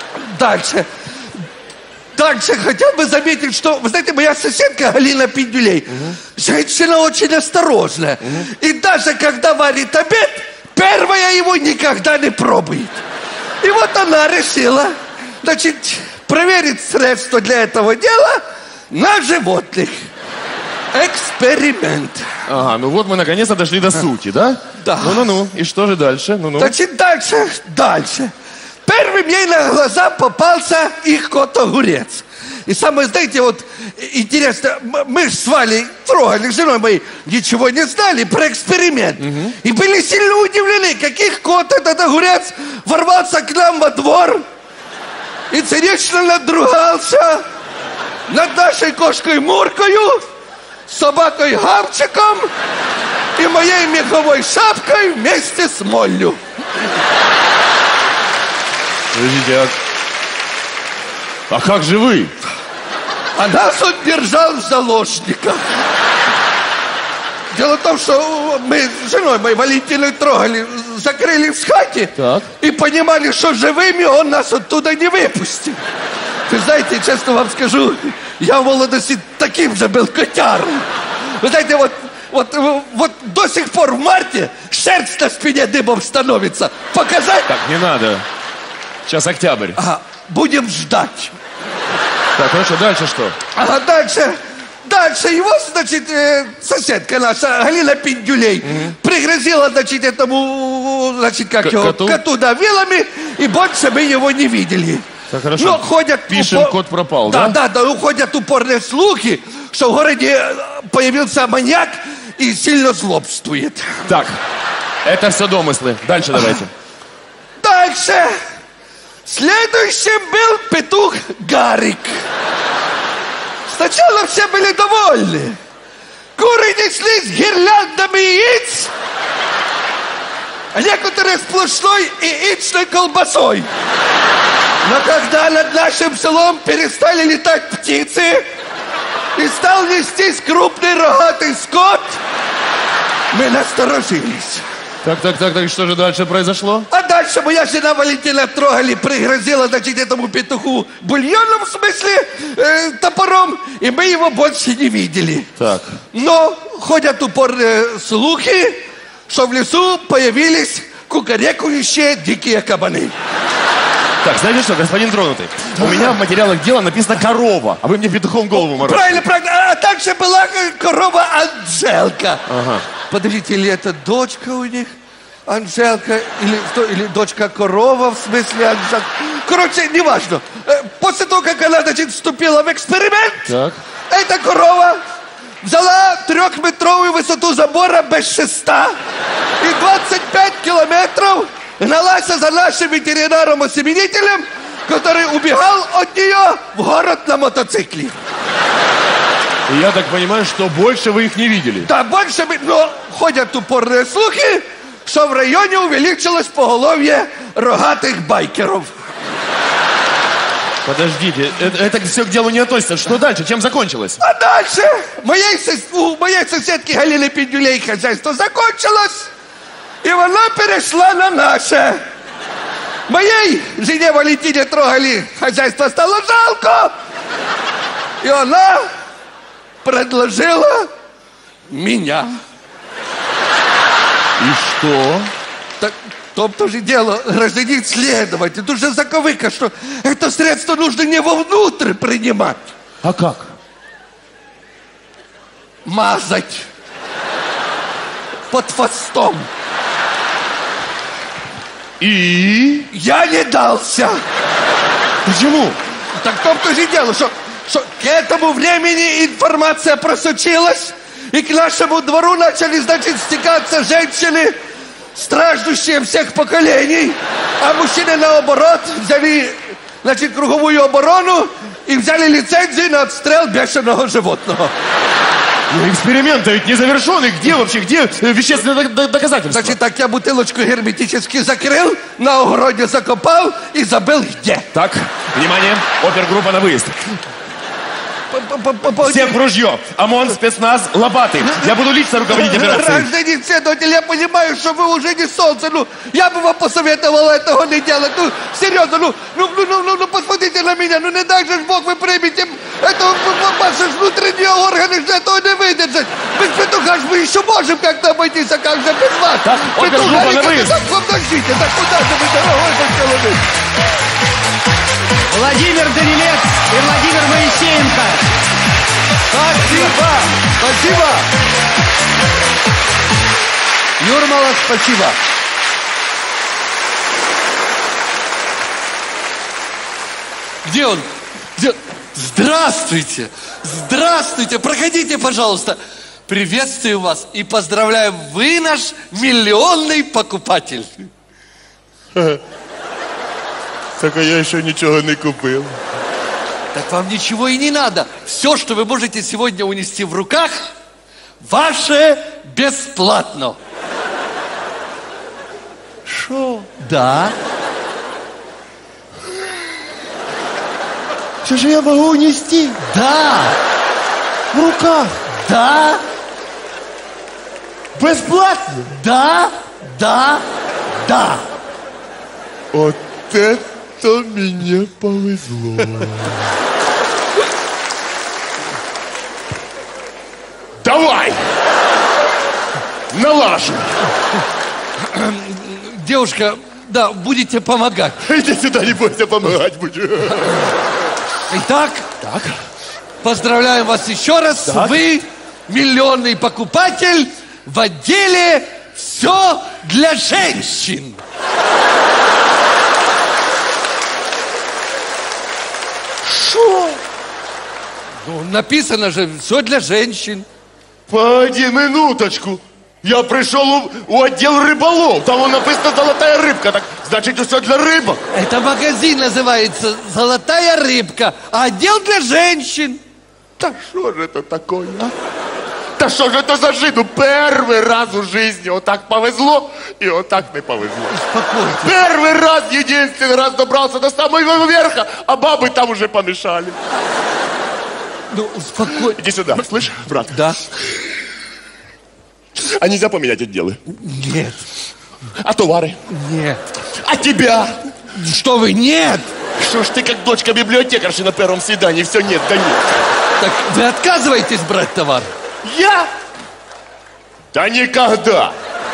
Дальше хотел бы заметить, что, вы знаете, моя соседка Галина Пиндюлей, женщина очень осторожная. И даже когда варит обед, первая его никогда не пробует. И вот она решила, значит, проверить средства для этого дела на животных. Эксперимент. Ага, ну вот мы наконец-то дошли до сути, да? Да. Ну-ну-ну, и что же дальше? Ну-ну. Значит, дальше. Первым ей на глаза попался их кот-огурец. И самое, знаете, вот интересно, мы ж с Валей трогали, с женой моей, ничего не знали про эксперимент. И были сильно удивлены, каких кот этот огурец ворвался к нам во двор и цинично надругался над нашей кошкой Муркою, собакой Гавчиком и моей меховой шапкой вместе с молью. Подождите, а как же вы? А нас он держал в заложниках. Дело в том, что мы с женой моей Валентиной трогали, закрыли в хате и понимали, что живыми он нас оттуда не выпустит. Вы знаете, честно вам скажу, я в молодости таким же был котяром. Вы знаете, вот до сих пор в марте шерсть на спине дыбом становится. Показать? Так, не надо. Сейчас октябрь. Будем ждать. Так, хорошо, дальше что? Дальше его, значит, соседка наша, Галина Пиндюлей, пригрозила, значит, этому, значит, коту, да, вилами, и больше мы его не видели. Так, хорошо. Но ходят... Пишем, кот пропал, да? Да, уходят упорные слухи, что в городе появился маньяк и сильно злобствует. Так, это все домыслы. Дальше давайте. Дальше. Следующим был петух Гарик. Сначала все были довольны. Куры неслись гирляндами яиц, а некоторые сплошной и яичной колбасой. Но когда над нашим селом перестали летать птицы и стал нестись крупный рогатый скот, мы насторожились. Так, что же дальше произошло? А дальше моя жена Валентина Трогали пригрозила, значит, этому петуху бульоном, в смысле, топором, и мы его больше не видели. Так. Но ходят упорные слухи, что в лесу появились кукарекающие дикие кабаны. Так, знаете что, господин Тронутый, у меня в материалах дела написано корова, а вы мне петухом голову морочите. Правильно. А также была корова Анжелка. Ага. Подождите, или это дочка у них? Анжелка, или дочка корова, в смысле Анжелка. Короче, неважно. После того, как она, значит, вступила в эксперимент, Так. эта корова взяла 3-метровую высоту забора без шеста и 25 километров гналась за нашим ветеринаром-осеменителем, который убегал от нее в город на мотоцикле. И я так понимаю, что больше вы их не видели. Да, больше, но ходят упорные слухи, что в районе увеличилось поголовье рогатых байкеров. Подождите, это все к делу не относится. Что дальше? Чем закончилось? А дальше у моей соседки Галины Пиндюлей хозяйство закончилось, и она перешла на наше. Моей жене Валентине Трогали хозяйство стало жалко, и она предложила меня. И что? Так в том-то же дело, гражданин следователь, тут же заковыка, что это средство нужно не вовнутрь принимать. А как? Мазать. Под хвостом. И? Я не дался. Почему? Так в том-то же дело, что к этому времени информация просочилась, и к нашему двору начали, значит, стекаться женщины, страждущие всех поколений, а мужчины, наоборот, взяли, значит, круговую оборону и взяли лицензию на отстрел бешеного животного. Ну, эксперимент-то ведь не завершенный. Где вещественные доказательства? Значит, так я бутылочку герметически закрыл, на огороде закопал и забыл где. Так, внимание, опергруппа на выезд. Всем в ружье. ОМОН, спецназ, лопаты. Я буду лично руководить операцией. Гражданин следователь, я понимаю, что вы уже не солнце. Я бы вам посоветовал этого не делать. Серьезно, посмотрите на меня. Не дай же Бог вы примете. Это ваши внутренние органы же этого не выдержат. Без петуха же мы еще можем как-то обойтись, а как же без вас? Так, опергруппа на выезд. Подождите, так куда же вы, дорогой мой человек? Владимир Данилец и Владимир Моисеенко. Спасибо. Юрмала, спасибо. Где он? Где? Здравствуйте! Здравствуйте! Проходите, пожалуйста. Приветствую вас и поздравляю. Вы наш миллионный покупатель. Так а я еще ничего не купил. Так вам ничего и не надо. Все, что вы можете сегодня унести в руках, ваше бесплатно. Шо? Да. Что же я могу унести? Да. В руках? Да. Бесплатно? Да. Да. Да. Вот это мне повезло. Давай! Налажу! Девушка, да, будете помогать. Иди сюда, не бойся, помогать буду. Итак, Так. поздравляем вас еще раз. Так. Вы миллионный покупатель в отделе «Все для женщин». Шо? Ну, написано же «Все для женщин». Погоди минуточку. Я пришел у отдел рыболов. Там написано «Золотая рыбка». Так, значит, все для рыбок. Это магазин называется «Золотая рыбка», а отдел для женщин. Да что же это такое, а? Та що ж это за жиду? Перший раз у житті отак повезло, і отак не повезло. Успокойтесь. Первый раз, единственный раз добрался до самого верха, а бабы там уже помешали. Ну, успокойтесь. Иди сюда, слышь, брат. Да? А нельзя поменять отделы? Нет. А товары? Нет. А тебя? Что вы, нет? Что ж ты как дочка библиотекарши на первом свидании? Все нет, да нет. Так вы отказываетесь брать товар? Я? Да никогда.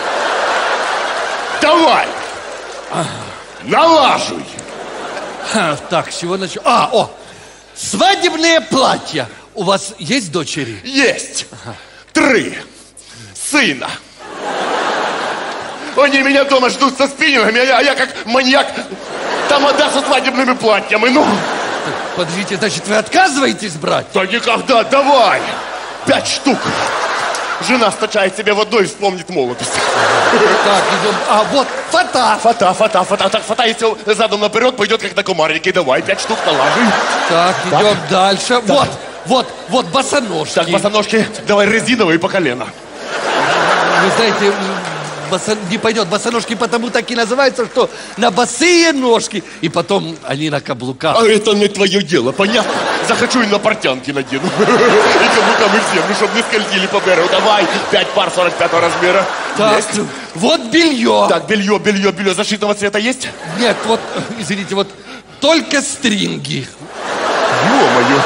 Давай. Налаживай. Так, с чего начнем? Свадебные платья. У вас есть дочери? Есть. 3 сына. Они меня дома ждут со спиннингами, а я как маньяк тамада со свадебными платьями. Ну, Подождите, значит, вы отказываетесь брать? да никогда, давай. 5 штук. Жена стачает себе водой и вспомнит молодость. Так, идем. Вот, фата. Фата. Так, фата, если задом наперед, пойдет как на комарнике. Давай, 5 штук налаживай. Так, идем дальше. Вот, босоножки. Так, босоножки, давай резиновые по колено. Вы знаете, не пойдет. Босоножки потому так и называются, что на босые ножки. И потом они на каблуках. А это не твое дело, понятно? Захочу и на портянки надену. И каблукам и всем, ну, чтобы не скользили по берегу. Давай, 5 пар 45 размера. Так, Есть. вот белье. Так, белье зашитого цвета есть? Нет, вот, извините, вот только стринги. Ё-моё.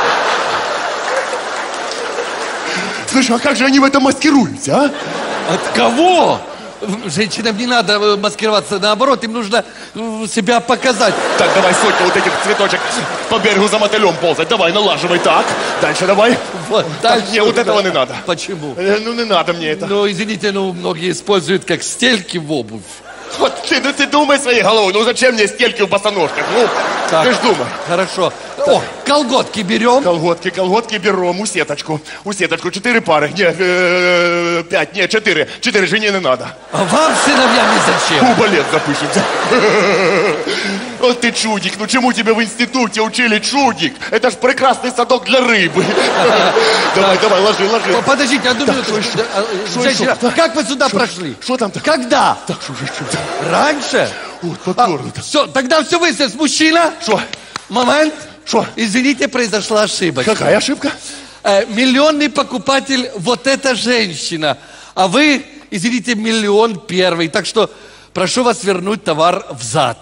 Слушай, а как же они в этом маскируются, а? От кого? Женщинам не надо маскироваться, наоборот, им нужно себя показать. Так, давай сотню вот этих цветочек по берегу за мотылем ползать. Давай, налаживай. Так, дальше давай. Вот, Так, дальше. не, вот этого не надо. Почему? Ну, не надо мне это. Ну, извините, многие используют как стельки в обувь. Вот ты думай своей головой. Ну, зачем мне стельки в босоножках? Ну, Так, ты ж думай. Хорошо. Колготки берем. Колготки берем, усеточку, 4 пары, 5, 4, 4 жене не надо. А вам, сыновьями, зачем? Балет запишемся. Вот ты чудик, ну чему тебя в институте учили, чудик? Это ж прекрасный садок для рыбы. Давай, ложи. Подождите, одну минуту. Женщина, как вы сюда прошли? Что там-то? Когда? Так, что же? Раньше? Вот, подвернуто. Все, тогда все выяснилось. Мужчина? Что? Момент. Что? Извините, произошла ошибочка. Какая ошибка? Миллионный покупатель вот эта женщина. А вы, извините, 1,000,001. Так что прошу вас вернуть товар взад.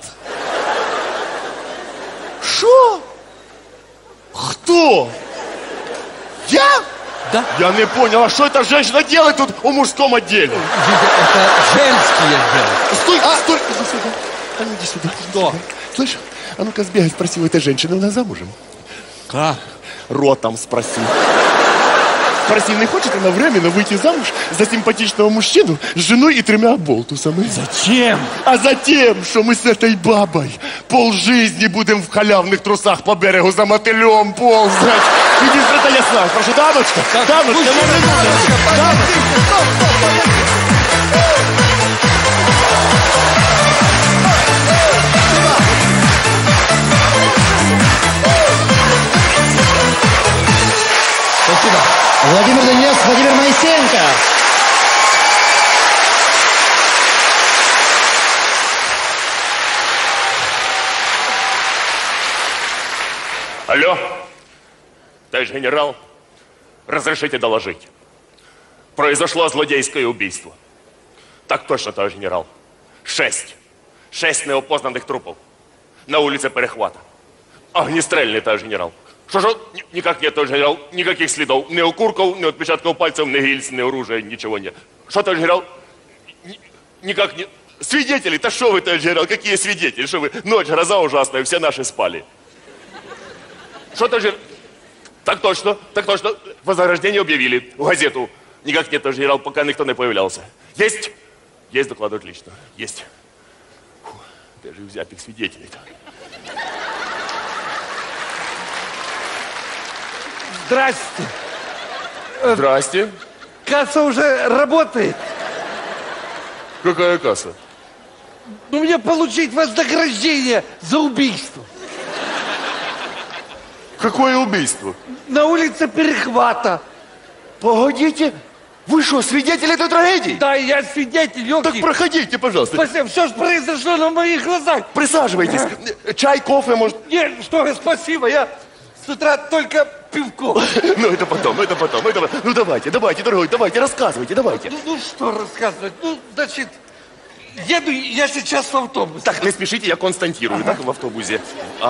Что? Кто? Я? Да? Я не понял, а что эта женщина делает тут в мужском отделе? Извините, это женские дела. Стой! Иди сюда. А ну иди сюда. Что? Слышь, а ну-ка сбегай, спроси у этой женщины, она замужем? Как? Ротом спроси. Спроси, не хочет она временно выйти замуж за симпатичного мужчину с женой и 3 болтусами? Зачем? А затем, что мы с этой бабой полжизни будем в халявных трусах по берегу за мотылем ползать. Иди сюда, я знаю. Прошу, дамочка, дамочка, Спасибо. Владимир Донец, Владимир Моисеенко. Алло, товарищ генерал, разрешите доложить. Произошло злодейское убийство. Так точно, товарищ генерал. 6 неопознанных трупов на улице Перехвата. Огнестрельный, товарищ генерал. Что? Никак нет, товарищ генерал, никаких следов. Ни окурков, ни отпечатков пальцев, ни гильз, ни оружия, ничего нет. Что, товарищ генерал? Никак нет. Свидетели, да что вы, товарищ генерал, какие свидетели? Что вы, ночь, гроза ужасная, все наши спали. Что, товарищ генерал? Так точно. Вознаграждение объявили в газету. Никак нет, товарищ генерал, пока никто не появлялся. Есть? Есть, докладывают лично. Есть. Фу, даже взять их свидетелей-то. Здрасте. Здрасте. Касса уже работает. Какая касса? Ну, мне получить вознаграждение за убийство. Какое убийство? На улице Перехвата. Погодите, Вы что, свидетель этой трагедии? Да, я свидетель, ёлки. Так проходите, пожалуйста. Спасибо, все же произошло на моих глазах. Присаживайтесь. Чай, кофе, может... Нет, что вы, спасибо, я с утра только пивко. Ну, это потом. Ну, давайте, дорогой, давайте, рассказывайте, давайте. Ну, что рассказывать? Ну, значит, еду я сейчас в автобус. Так, не спешите, я констатирую, так, в автобусе.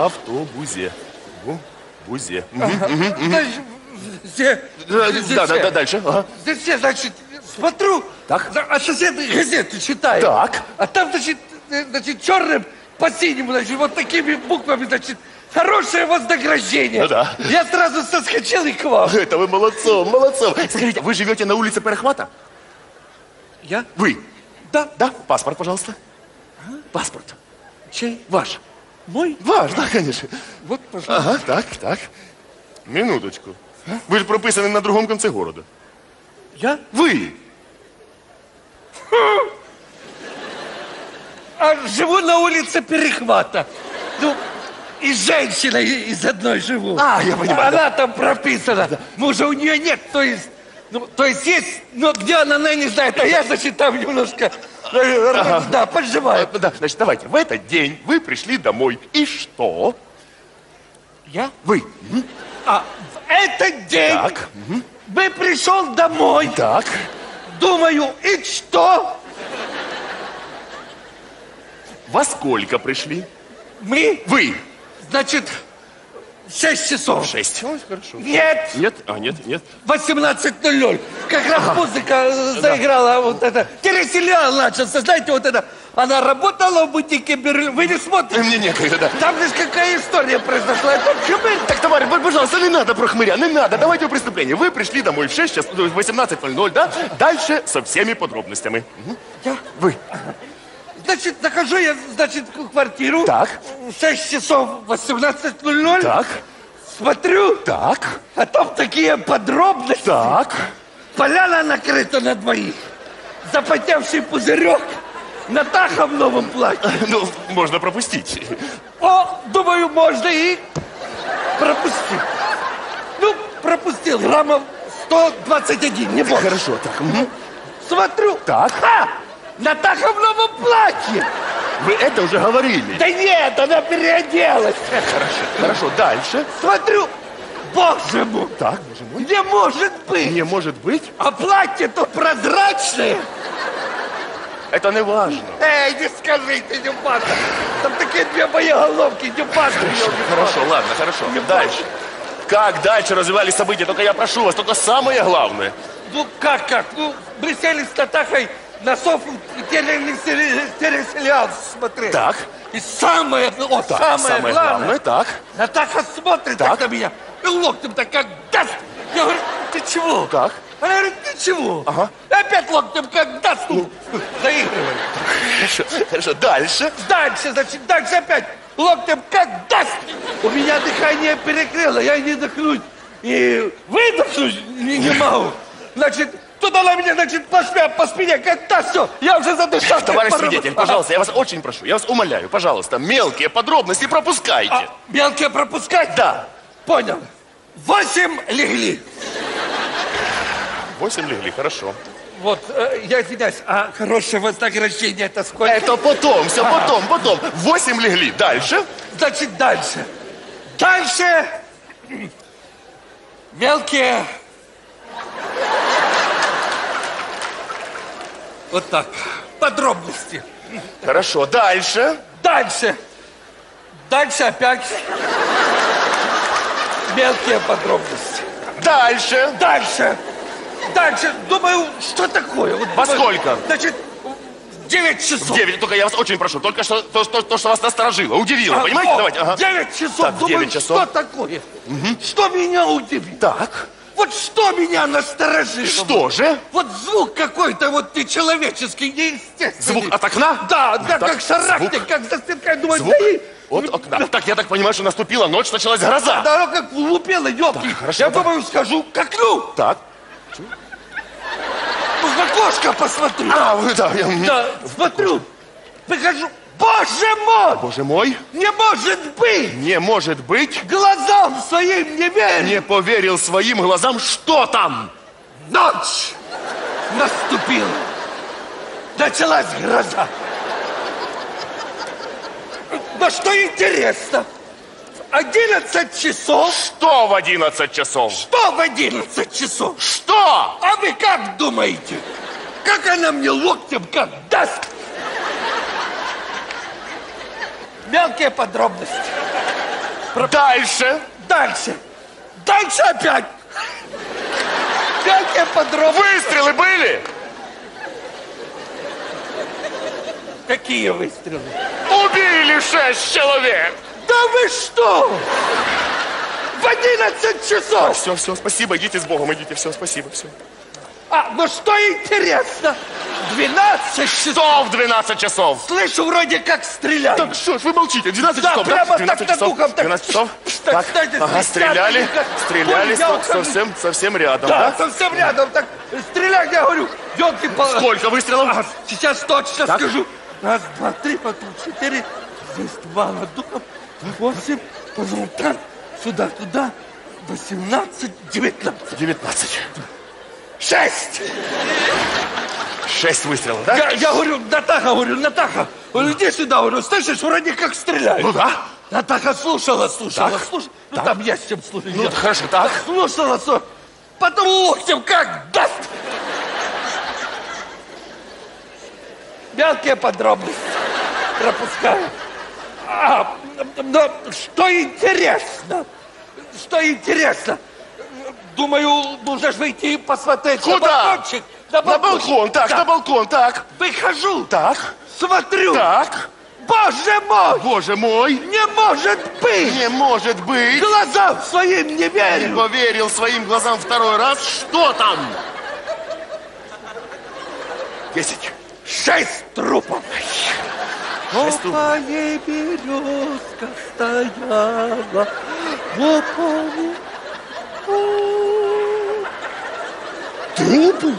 Да, дальше. Ага. Здесь я, значит, смотрю, Так. а соседи газеты читают. Так. А там, значит, черным по синему, значит, вот такими буквами, значит, хорошее вознаграждение. Ну да. Я сразу соскочил и к вам. Это вы молодцом. Скажите, вы живете на улице Перехвата? Я? Вы? Да. Да? Паспорт, пожалуйста. Паспорт. Чей? Ваш. Мой? Ваш, да, конечно. Вот, пожалуйста. Ага, так. Минуточку. Вы же прописаны на другом конце города. Я? Вы? А живу на улице Перехвата. Ну, и с женщиной из одной живу. А, я понимаю, Она там прописана. Мужа у нее нет, то есть есть, но где она не знает. А я, значит, там немножко, да, поджимаю. Да, значит, давайте. В этот день вы пришли домой. И что? Я? Вы. А в этот день Так. вы пришел домой. Так. Думаю, и что? Во сколько пришли? Мы, Вы. значит, 6 часов. 6. Ой, хорошо. Нет. Нет? А, нет. 18:00. Как раз музыка заиграла, вот это. Телесериал начался, знаете, вот это. Она работала в бутике Берлин. Вы не смотрите? Мне некогда, да. Там здесь какая история произошла. Это хмырь. Так, товарищ, пожалуйста, не надо про хмыря, не надо. Давайте о преступлении. Вы пришли домой в 6 часов, в 18:00, да? Дальше со всеми подробностями. Я? Вы. Значит, захожу я, значит, в квартиру. Так. 6 часов 18:00. Так. Смотрю. Так. А там такие подробности. Так. Поляна накрыта на двоих. Запотевший пузырек. Натаха в новом платье. Ну, можно пропустить. О, думаю, можно и пропустить. Ну, пропустил. Граммов 121, не больше. Хорошо, так. Смотрю. Так. Натаха в новом платье. Вы это уже говорили. Да нет, она переоделась. Хорошо, дальше. Смотрю. Боже мой. Так, боже мой. Не может быть. Не может быть. А платье-то прозрачное. Это не важно. Эй, не скажите, не важно. Там такие две боеголовки, не важно. Хорошо, ладно, хорошо. Дальше. Как дальше развивались события? Только я прошу вас, только самое главное. Ну, как? Ну, мы сели с Натахой на софу телесериал смотреть. Так. И самое Самое главное, так. Натаха смотрит так на меня и локтем так как даст. Я говорю, ты чего? Так. Она говорит, ничего. Ага. И опять локтем как даст. Заигрывает. Хорошо, дальше. Дальше опять локтем как даст. У меня дыхание перекрыло, я не дыхнуть, и выдохнуть не могу. Значит, тут она меня, значит, по спине как даст, все, я уже задышал. Товарищ свидетель, пожалуйста, я вас очень прошу, я вас умоляю, пожалуйста, мелкие подробности пропускайте. Мелкие пропускать? Да. Понял. 8 легли. 8 легли, хорошо. Вот, я извиняюсь, а хорошее вознаграждение это сколько? Это потом, все потом. 8 легли, дальше. Значит, дальше. Дальше мелкие. Вот так. Подробности. Хорошо, дальше. Дальше опять мелкие подробности. Дальше. Дальше. Думаю, что такое? Вот Во думаю, сколько? Значит, 9 часов. 9, только я вас очень прошу, только что то, что вас насторожило, удивило, понимаете? Давайте, ага. 9 часов. Так, в 9 Думаю, часов. что такое? Что меня удивило? Так, Вот что меня насторожило? что же? Вот звук какой-то вот нечеловеческий, неестественный. Звук от окна? Да, Так, как шарахнет, звук. как засверкает. Думаю, Звук да и... от окна. Так, я так понимаю, что наступила ночь, началась гроза. Да, как лупела, ёпки. Так, хорошо, Я да. думаю, скажу к окну. Так. Ну, в окошко посмотрю. Вы, да. Да, смотрю. Прихожу. Боже мой! Боже мой, Не может быть! не может быть, Глазам своим не верю! не поверил своим глазам, что там? Ночь! наступила. Началась гроза. Но что интересно, в 11 часов... Что в 11 часов? Что в 11 часов? Что? А вы как думаете? Как она мне локтем как даст? Мелкие подробности. Дальше. Дальше. Дальше опять. Мелкие подробности. Выстрелы были? Какие выстрелы? Убили 6 человек. Да вы что? В 11 часов. Все, спасибо, идите с Богом, идите, все, спасибо, все. А, ну что интересно, 12 часов. Что в 12 часов? Слышу, вроде как стреляют. Так что ж вы молчите, 12 Да, часов, прямо 12 так над часов, ухом, так. 12 часов, Так, так, знаете, ага, стреляли, стреляли я ухожу. совсем рядом, Да, да? совсем рядом, так, стреляй, я говорю, елки-палки. Сколько выстрелов? А, сейчас точно Так. скажу. Раз, два, три, потом 4, здесь 2 над духом, 8, потом так, сюда, туда, 18, 19. 19. 6. 6 выстрелов, да? Я говорю, Натаха, говорю, иди сюда, говорю, слышишь, вроде как стреляют. Ну да. Натаха слушала. Так. Ну там есть чем слушать. Ну хорошо, так. Слушала. Потом локтем как даст. Мелкие подробности. Пропускаю. Но что интересно, думаю, нужно же выйти и посмотреть. Куда? На балкончик. На балкон, так, Да. на балкон, так. Выхожу. Так, Смотрю. так. Боже мой! Боже мой, Не может быть! не может быть. Глазам своим не Не верю! поверил своим глазам второй раз. Что там? 10. 6 трупов! 6 трупов. По ней березка стояла, о, поле. Трупы?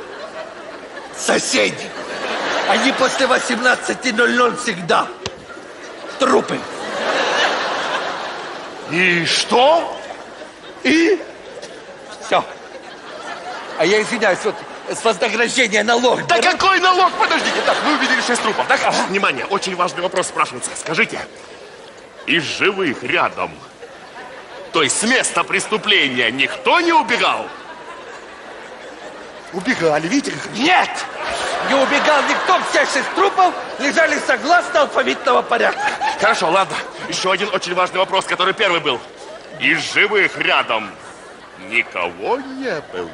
Соседи! Они после 18:00 всегда трупы. И что? И все. А я извиняюсь, вот с вознаграждения налог. Да какой налог? Подождите, так, вы увидели 6 трупов, так? Внимание, очень важный вопрос спрашивается. Скажите, из живых рядом, то есть с места преступления, никто не убегал? Убегали, видите? Нет! Не убегал никто, все 6 трупов лежали согласно алфавитного порядка. Хорошо, ладно. Еще один очень важный вопрос, который первый был. Из живых рядом никого не было?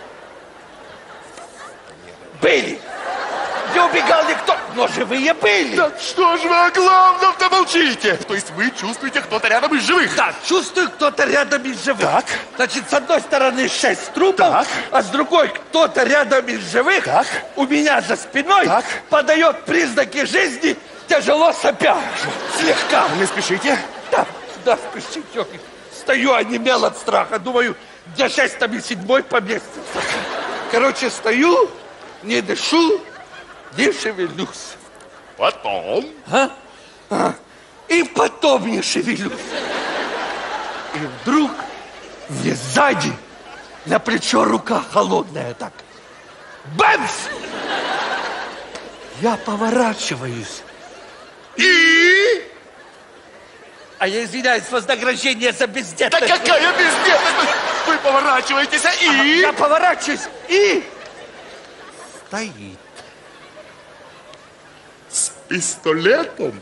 Были. Не убегал никто, но живые были. Так что же вы о главном-то молчите? То есть вы чувствуете, кто-то рядом из живых? Да, чувствую, кто-то рядом из живых. Так. Значит, с одной стороны 6 трупов, Так. а с другой кто-то рядом из живых Так. у меня за спиной Так. подает признаки жизни, тяжело сопя. Слегка. Не спешите. Да, спешите. Стою, онемел от страха. Думаю, где 6, там и 7 поместится. Короче, стою, не дышу, не шевелюсь. Потом. И потом не шевелюсь. И вдруг мне сзади на плечо рука холодная так. Бэмс! Я поворачиваюсь. И? А я извиняюсь, вознаграждение за Да бездетность. какая бездетность? Вы поворачиваетесь, и? Я поворачиваюсь и... Стоит. С пистолетом?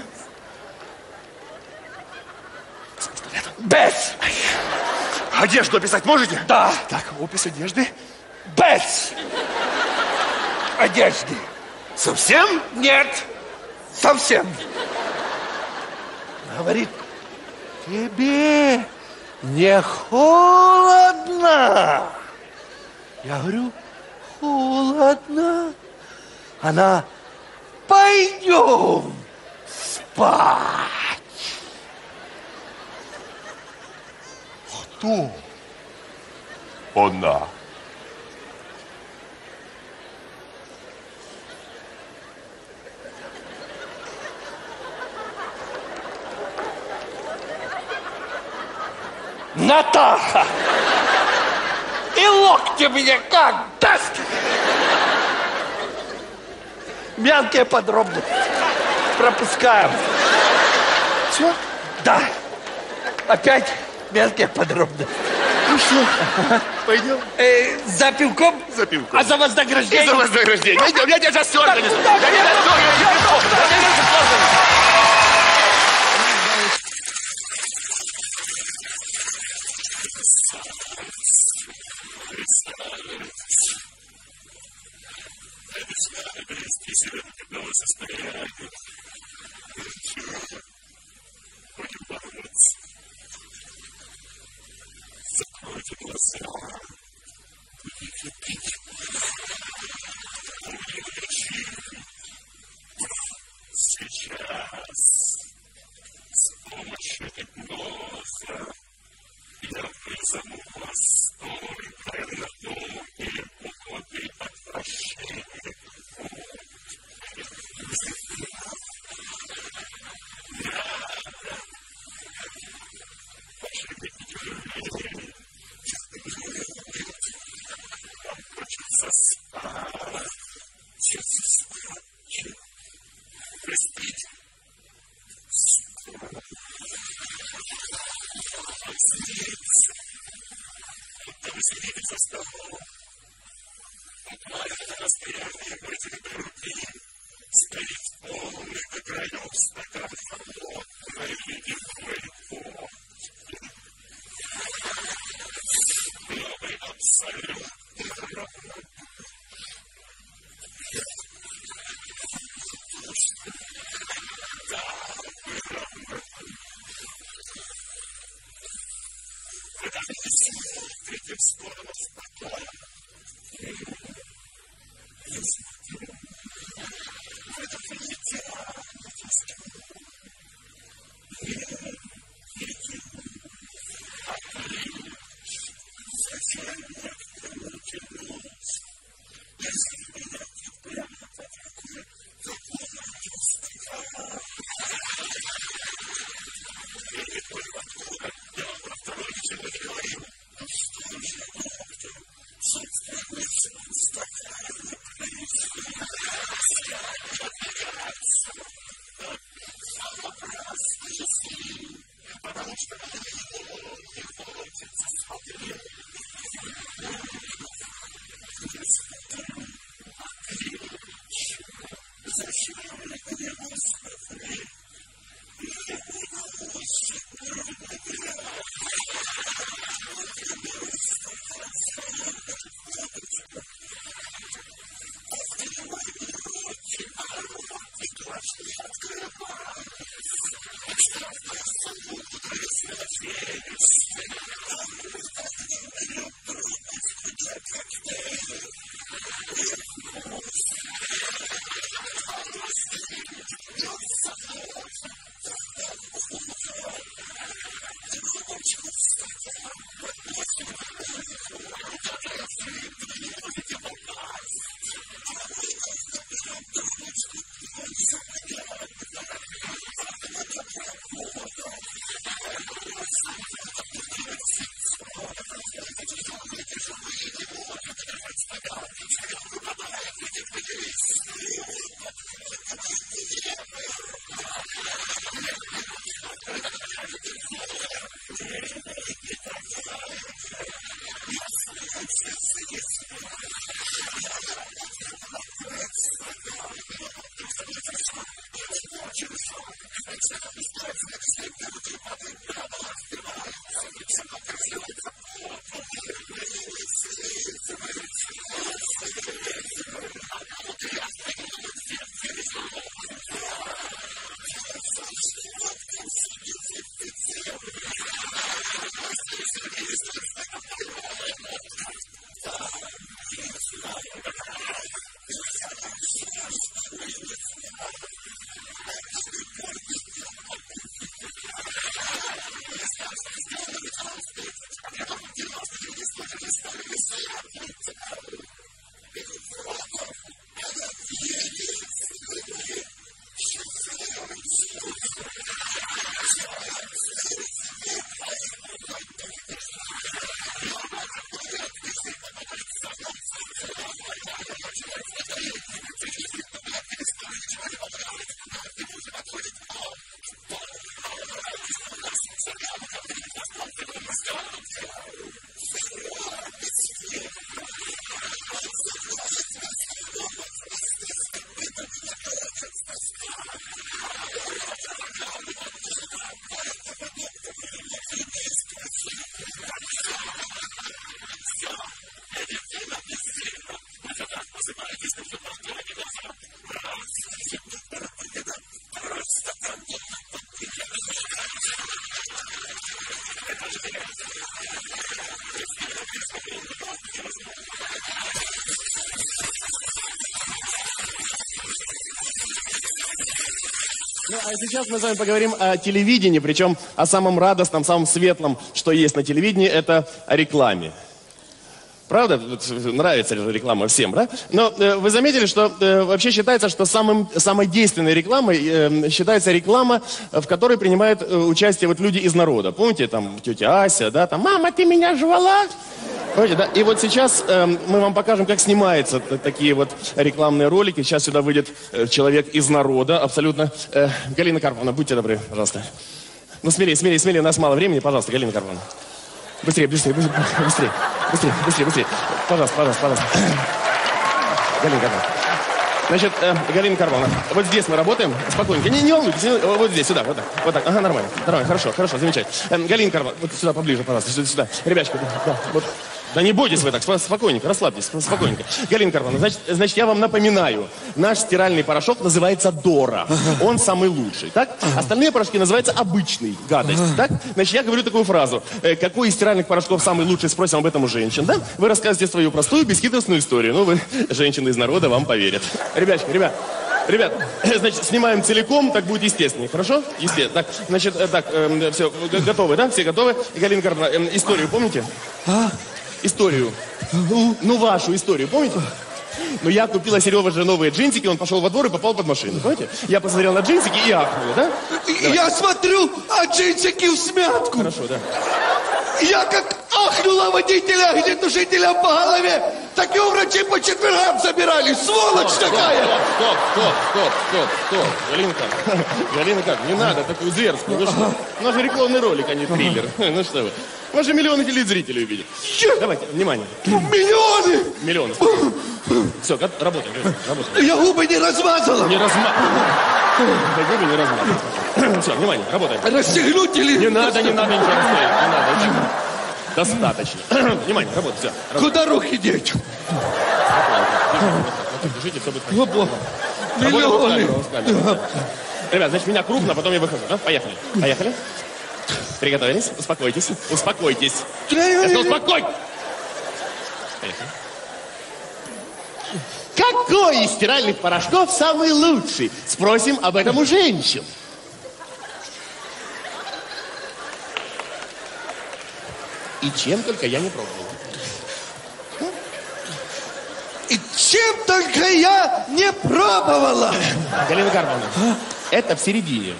Без! Одежду описать можете? Да. Так, опись одежды. Без! Одежды. Совсем? Нет. Совсем. Говорит, тебе не холодно? Я говорю, холодно. Она, пойдем спать. Кто? Она. Натаха! И локти мне как даст! Мелкие подробности. Пропускаем. Все? Да. Опять мелкие подробности. Ну что, пойдем? За пивком? За пивком. А за И вознаграждение? за вознаграждение. Пойдем, я тебя сейчас все организую. куда? Я тебя всё организую. А сейчас мы с вами поговорим о телевидении, причем о самом радостном, самом светлом, что есть на телевидении, это о рекламе. Правда? Нравится реклама всем, да? Но вы заметили, что вообще считается, что самой действенной рекламой считается реклама, в которой принимают участие вот люди из народа. Помните, там, тетя Ася, да, там, мама, ты меня жвала? Помните, да? И вот сейчас мы вам покажем, как снимаются такие вот рекламные ролики. Сейчас сюда выйдет человек из народа, абсолютно. Галина Карповна, будьте добры, пожалуйста. Ну, смелее, у нас мало времени, пожалуйста, Галина Карповна. Быстрее. Пожалуйста. Галина Карповна. Значит, Галина Карповна, вот здесь мы работаем, спокойненько. Не волнуйтесь, вот здесь, сюда, вот так. Ага, нормально, хорошо, замечательно. Галина Карповна, вот сюда поближе, пожалуйста, сюда. Ребячки, да, вот. Да не бойтесь вы так, спокойненько, расслабьтесь, спокойненько. Галина Карповна, значит, я вам напоминаю, наш стиральный порошок называется Дора. Он самый лучший, так? Остальные порошки называются обычный, гадость, так? Значит, я говорю такую фразу. Какой из стиральных порошков самый лучший, спросим об этом у женщин, да? Вы рассказываете свою простую, бесхитростную историю. Ну, вы, женщины из народа, вам поверят. Ребят, значит, снимаем целиком, так будет естественнее, хорошо? Естественно. Так, значит, все, готовы, да? Все готовы? Галина Карповна, историю помните? Историю. Ну, вашу историю, помните? Ну, я купила Сереже новые джинсики, он пошел во двор и попал под машину, помните? Я посмотрел на джинсики и ахнула, да? Я смотрю, а джинсики в смятку. Хорошо, да. Я как ахнула водителя огнетушителя по голове, так и у врачей по четвергам собирались. Сволочь такая! Стоп. Галина Карповна, не надо такую зверскую. Вы что? У нас же рекламный ролик, а не триллер. Ну что вы. Вас же миллионы телезрителей увидят. Давайте, внимание. Миллионы. Все, работаем. Я губы не размазала. Не размазала. Все, внимание, работаем. Расстегнуть или... Не надо ничего расстегивать. Не надо. Достаточно. Внимание, работаем, все. Куда руки деть? Держите, все будет. Миллионы. Ребят, значит, меня крупно, потом я выхожу. Да? Поехали. Приготовились? Успокойтесь. Успокой! Поехали. Какой из стиральных порошков самый лучший? Спросим об этом у женщин. И чем только я не пробовал. И чем только я не пробовала. Галина Карповна, это в середине.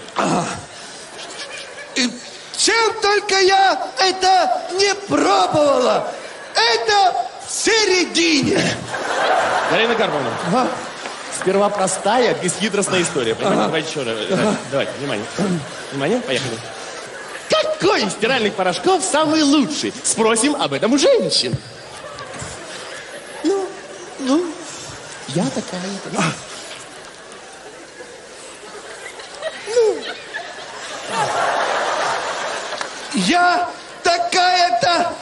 И чем только я это не пробовала. Это в середине. Галина Карповна, сперва простая, бесхитростная история. Понимаете? Давайте еще раз. Давайте, внимание, поехали. Какой из стиральных порошков самый лучший? Спросим об этом у женщин. Ну, я такая-то. Я такая-то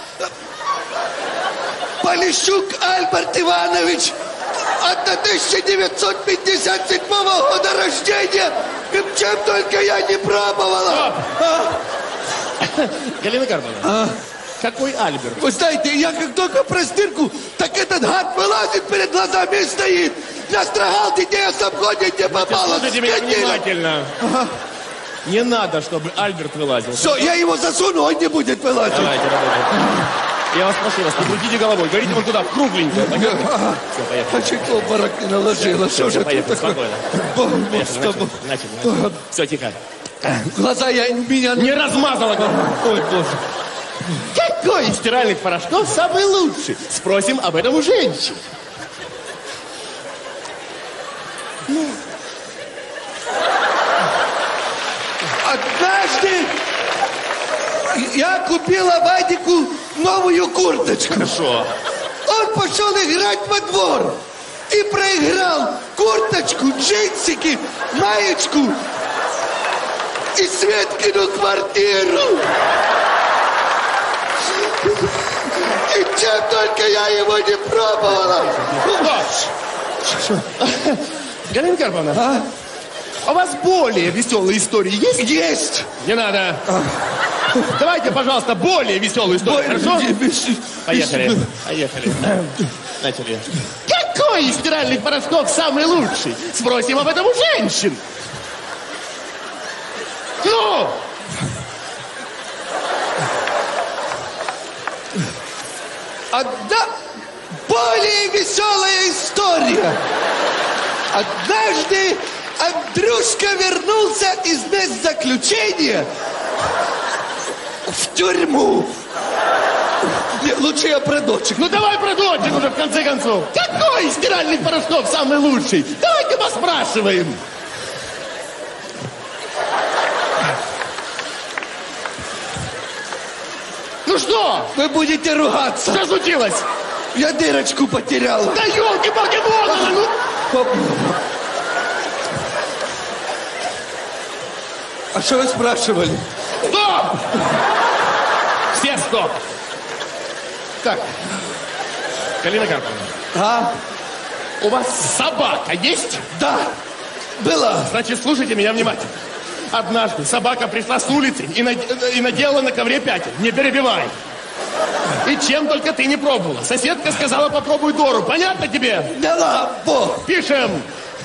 Полищук Альберт Иванович от 1957 года рождения. И чем только я не пробовала. Галина Карповна, какой Альберт? Вы знаете, я как только про стирку, так этот гад вылазит перед глазами и стоит. Настрогал детей, а сам ходит не попало. Слушайте меня внимательно. Не надо, чтобы Альберт вылазил. Все, я его засуну, он не будет вылазить. Давайте, работаем. Я вас прошу вас, не крутите головой. Говорите вон туда, в кругленькое. Все, поехали. А чуть обморок не наложила. Что же поехали, тут спокойно. Начали. Все, тихо. Глаза меня... Не размазала. Ой, боже. Какой из стиральных порошков самый лучший? Спросим об этом у женщин. Однажды я купила Вадику новую курточку. Хорошо. Он пошел играть во двор и проиграл курточку, джинсики, маечку и Светкину квартиру. И чем только я его не пробовала. Галина Карповна, а у вас более веселые истории есть? Есть. Не надо. Давайте, пожалуйста, более веселую историю, хорошо? Поехали. Начали. Какой из стиральных порошков самый лучший? Спросим об этом у женщин. одна более веселая история. Однажды Андрюшка вернулся из мест-заключения в тюрьму. Не, лучше я про дочек. Ну давай про дочек уже в конце концов. Какой из стиральных порошков самый лучший? Давайте поспрашиваем. Ну что? Вы будете ругаться. Что случилось? Я дырочку потерял. Да елки-палки, вот она, ну. А что вы спрашивали? Стоп! Все стоп! Так, Галина Карповна, А? у вас собака есть? Да, была. Значит, слушайте меня внимательно. Однажды собака пришла с улицы и наделала на ковре пятен. Не перебивай. И чем только ты не пробовала. Соседка сказала, попробуй Дору. Понятно тебе? Да, Бог. Пишем.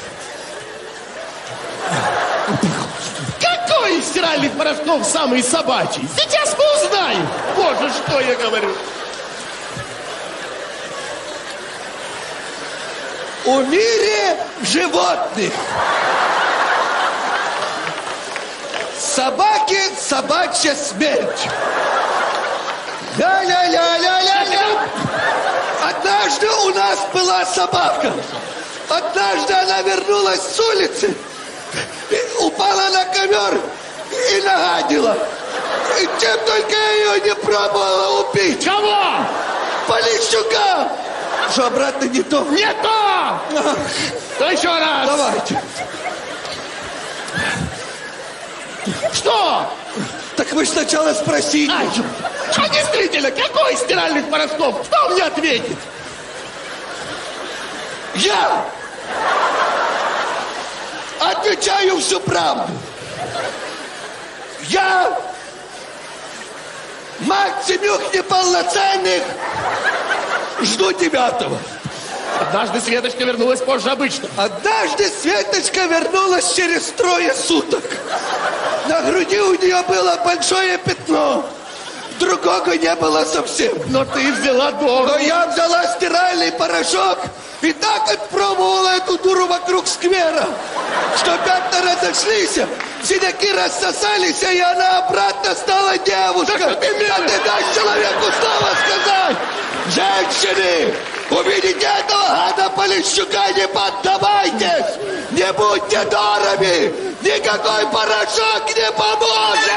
Какой из стиральных порошков самый собачий? Сейчас мы узнаем. Боже, что я говорю. У мире животных. Собаки, собачья смерть. Ля-ля-ля-ля-ля-ля. Однажды у нас была собака. Однажды она вернулась с улицы, упала на ковер и нагадила. И чем только я ее не пробовала убить. Кого? Полищука. Что, обратно не то? Не то! То еще раз. Давайте. Что? Так вы сначала спросите. Ай, что действительно, какой из стиральных порошков? Кто мне ответит? Я отвечаю всю правду. Я мать семью неполноценных. Жду 9-го. Однажды Светочка вернулась позже обычно. Однажды Светочка вернулась через 3 суток. На груди у нее было большое пятно. Другого не было совсем. Но ты взяла Дору. Но я взяла стиральный порошок и так отпробовала эту дуру вокруг сквера, что пятна разошлись, синяки рассосались, и она обратно стала девушкой. Да ты дашь человеку слово сказать. Женщины, увидите этого гада Полищука, не поддавайтесь, не будьте дорами, никакой порошок не поможет.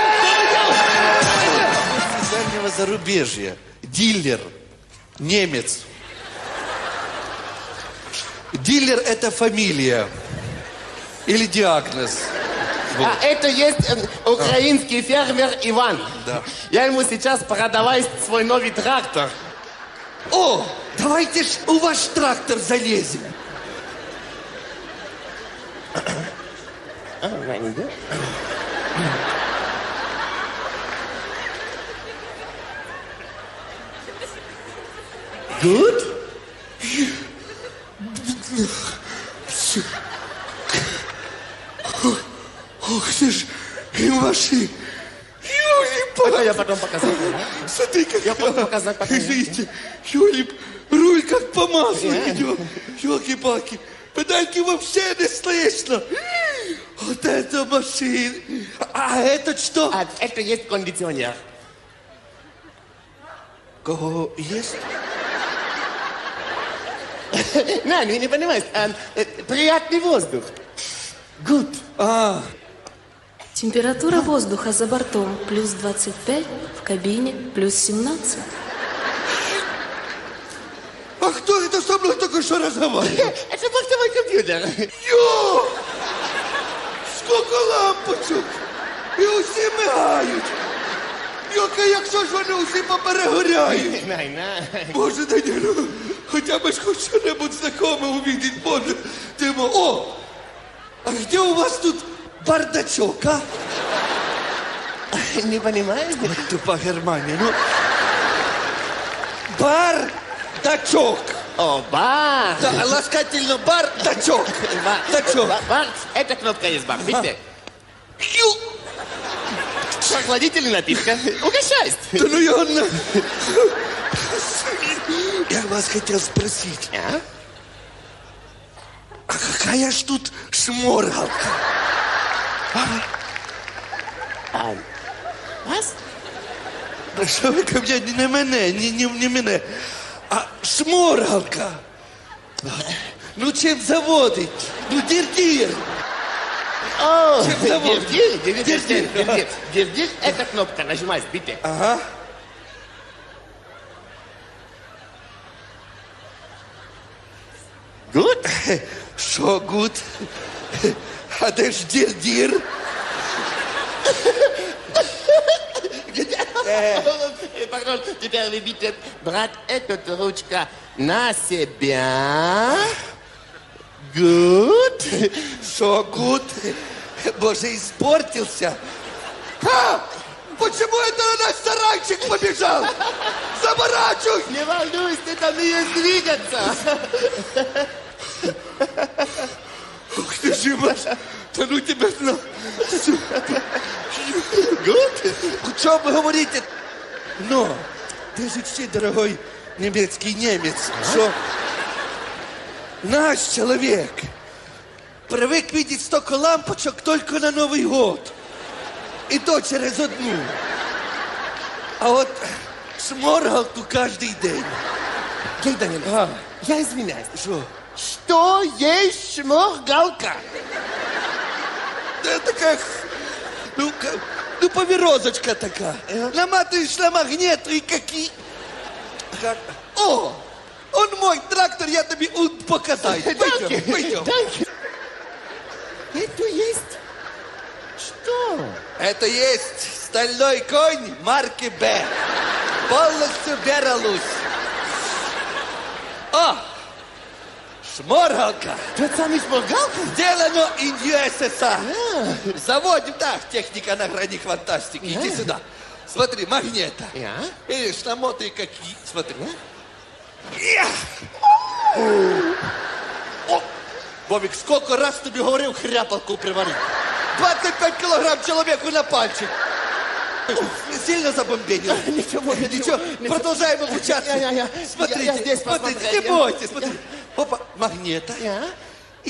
Из дальнего зарубежья. Дилер. Немец. Дилер – это фамилия. Или диагноз. А это есть украинский фермер Иван. Да. Я ему сейчас продаваю свой новый трактор. О, давайте ж у ваш трактор залезем. Good? Ох ты ж, и машин. Это я потом покажу. Смотри, как Я потом показать потом. Видите, Юлип, руль как по маслу идет. Ёлки-палки, педальки вообще не слышно. Вот это машина. А это что? А это есть кондиционер. Кого есть? Ну не понимаешь. Приятный воздух. Good. Температура воздуха за бортом плюс 25, в кабине плюс 17. А кто это со мной только что разговаривал? Это бортовой компьютер. Йо! Сколько лампочок! І усі мигають. Йока, якщо ж вони усі поперегоряють. Боже, Данило, хоча б ж хоч що-небудь знакоме увидеть, Боже. Тимо, о! А где у вас тут бардачок, а? Не понимаешь? Ой, тупа Германия, ну... Бардачок. О, бар. Да, ласкательно бардачок. Дачок. Бар. Это кнопка есть, бар. Видите? Ю! Прохладительный напитка. Угощайся. Да ну я на... Я вас хотел спросить. А какая ж тут шморгалка? Вас? Да що ви ко мне, не мене, не мене, а шморгалка. Ну, чим заводить? Ну, дір-дір. О, Чем заводит? дир-дир, это кнопка, нажимай, bitte. Ага. Gut? Що гуд? А де ж дір-дір? Пардон, теперь вы, bitte, брать эту ручка на себя. Gut. Что гуд? Боже, испортился. А! Почему это у нас сарайчик побежал? Заворачивай! Не волнуйся, ты там не двигаться. Ух ты ж, Маш, да ну тебя... Gut? Что вы говорите? Но, ты же учти, дорогой немецкий немец, что наш человек привык видеть столько лампочек только на Новый год. И то через одну. А вот шморгалку каждый день. Гейданин, я извиняюсь. Что? Что есть шморгалка? Это как... Ну, повирозочка такая. Наматываешь на магниту и какие... Как... О! Он мой трактор, я тебе показаю. Пойдем, пойдем. Это есть... Что? Это есть стальной конь марки Б. Полностью Бералусь. О! Шморгалка. Тот самый шморгалка? Сделано in USSR. Заводим, да, техника на грани фантастики. Иди сюда. Смотри, магнита. Видишь, намотай какие. Смотри. О! Вовик, сколько раз тебе говорил хряпалку приварить? 25 килограмм человеку на пальчик. Сильно забомбенил? Ничего. Продолжаем обучаться. Смотрите, я здесь смотрите, посмотрю. не бойтесь, смотрите. Опа, магнита. И...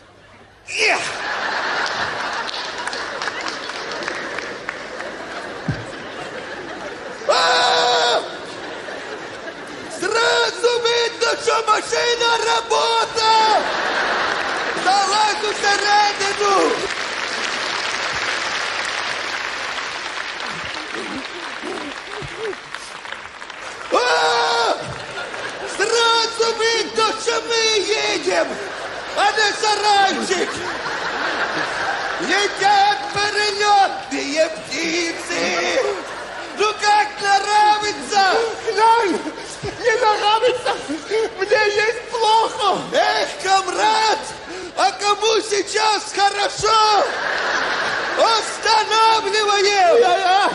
Сразу видно, что машина работает! Залазь усередину! Сразу видно, что мы едем, а не сарайчик! Летят перелетные птицы! Ну как нравится? Глянь, не нравится, мне есть плохо. Эх, комрад, а кому сейчас хорошо? Останавливаем!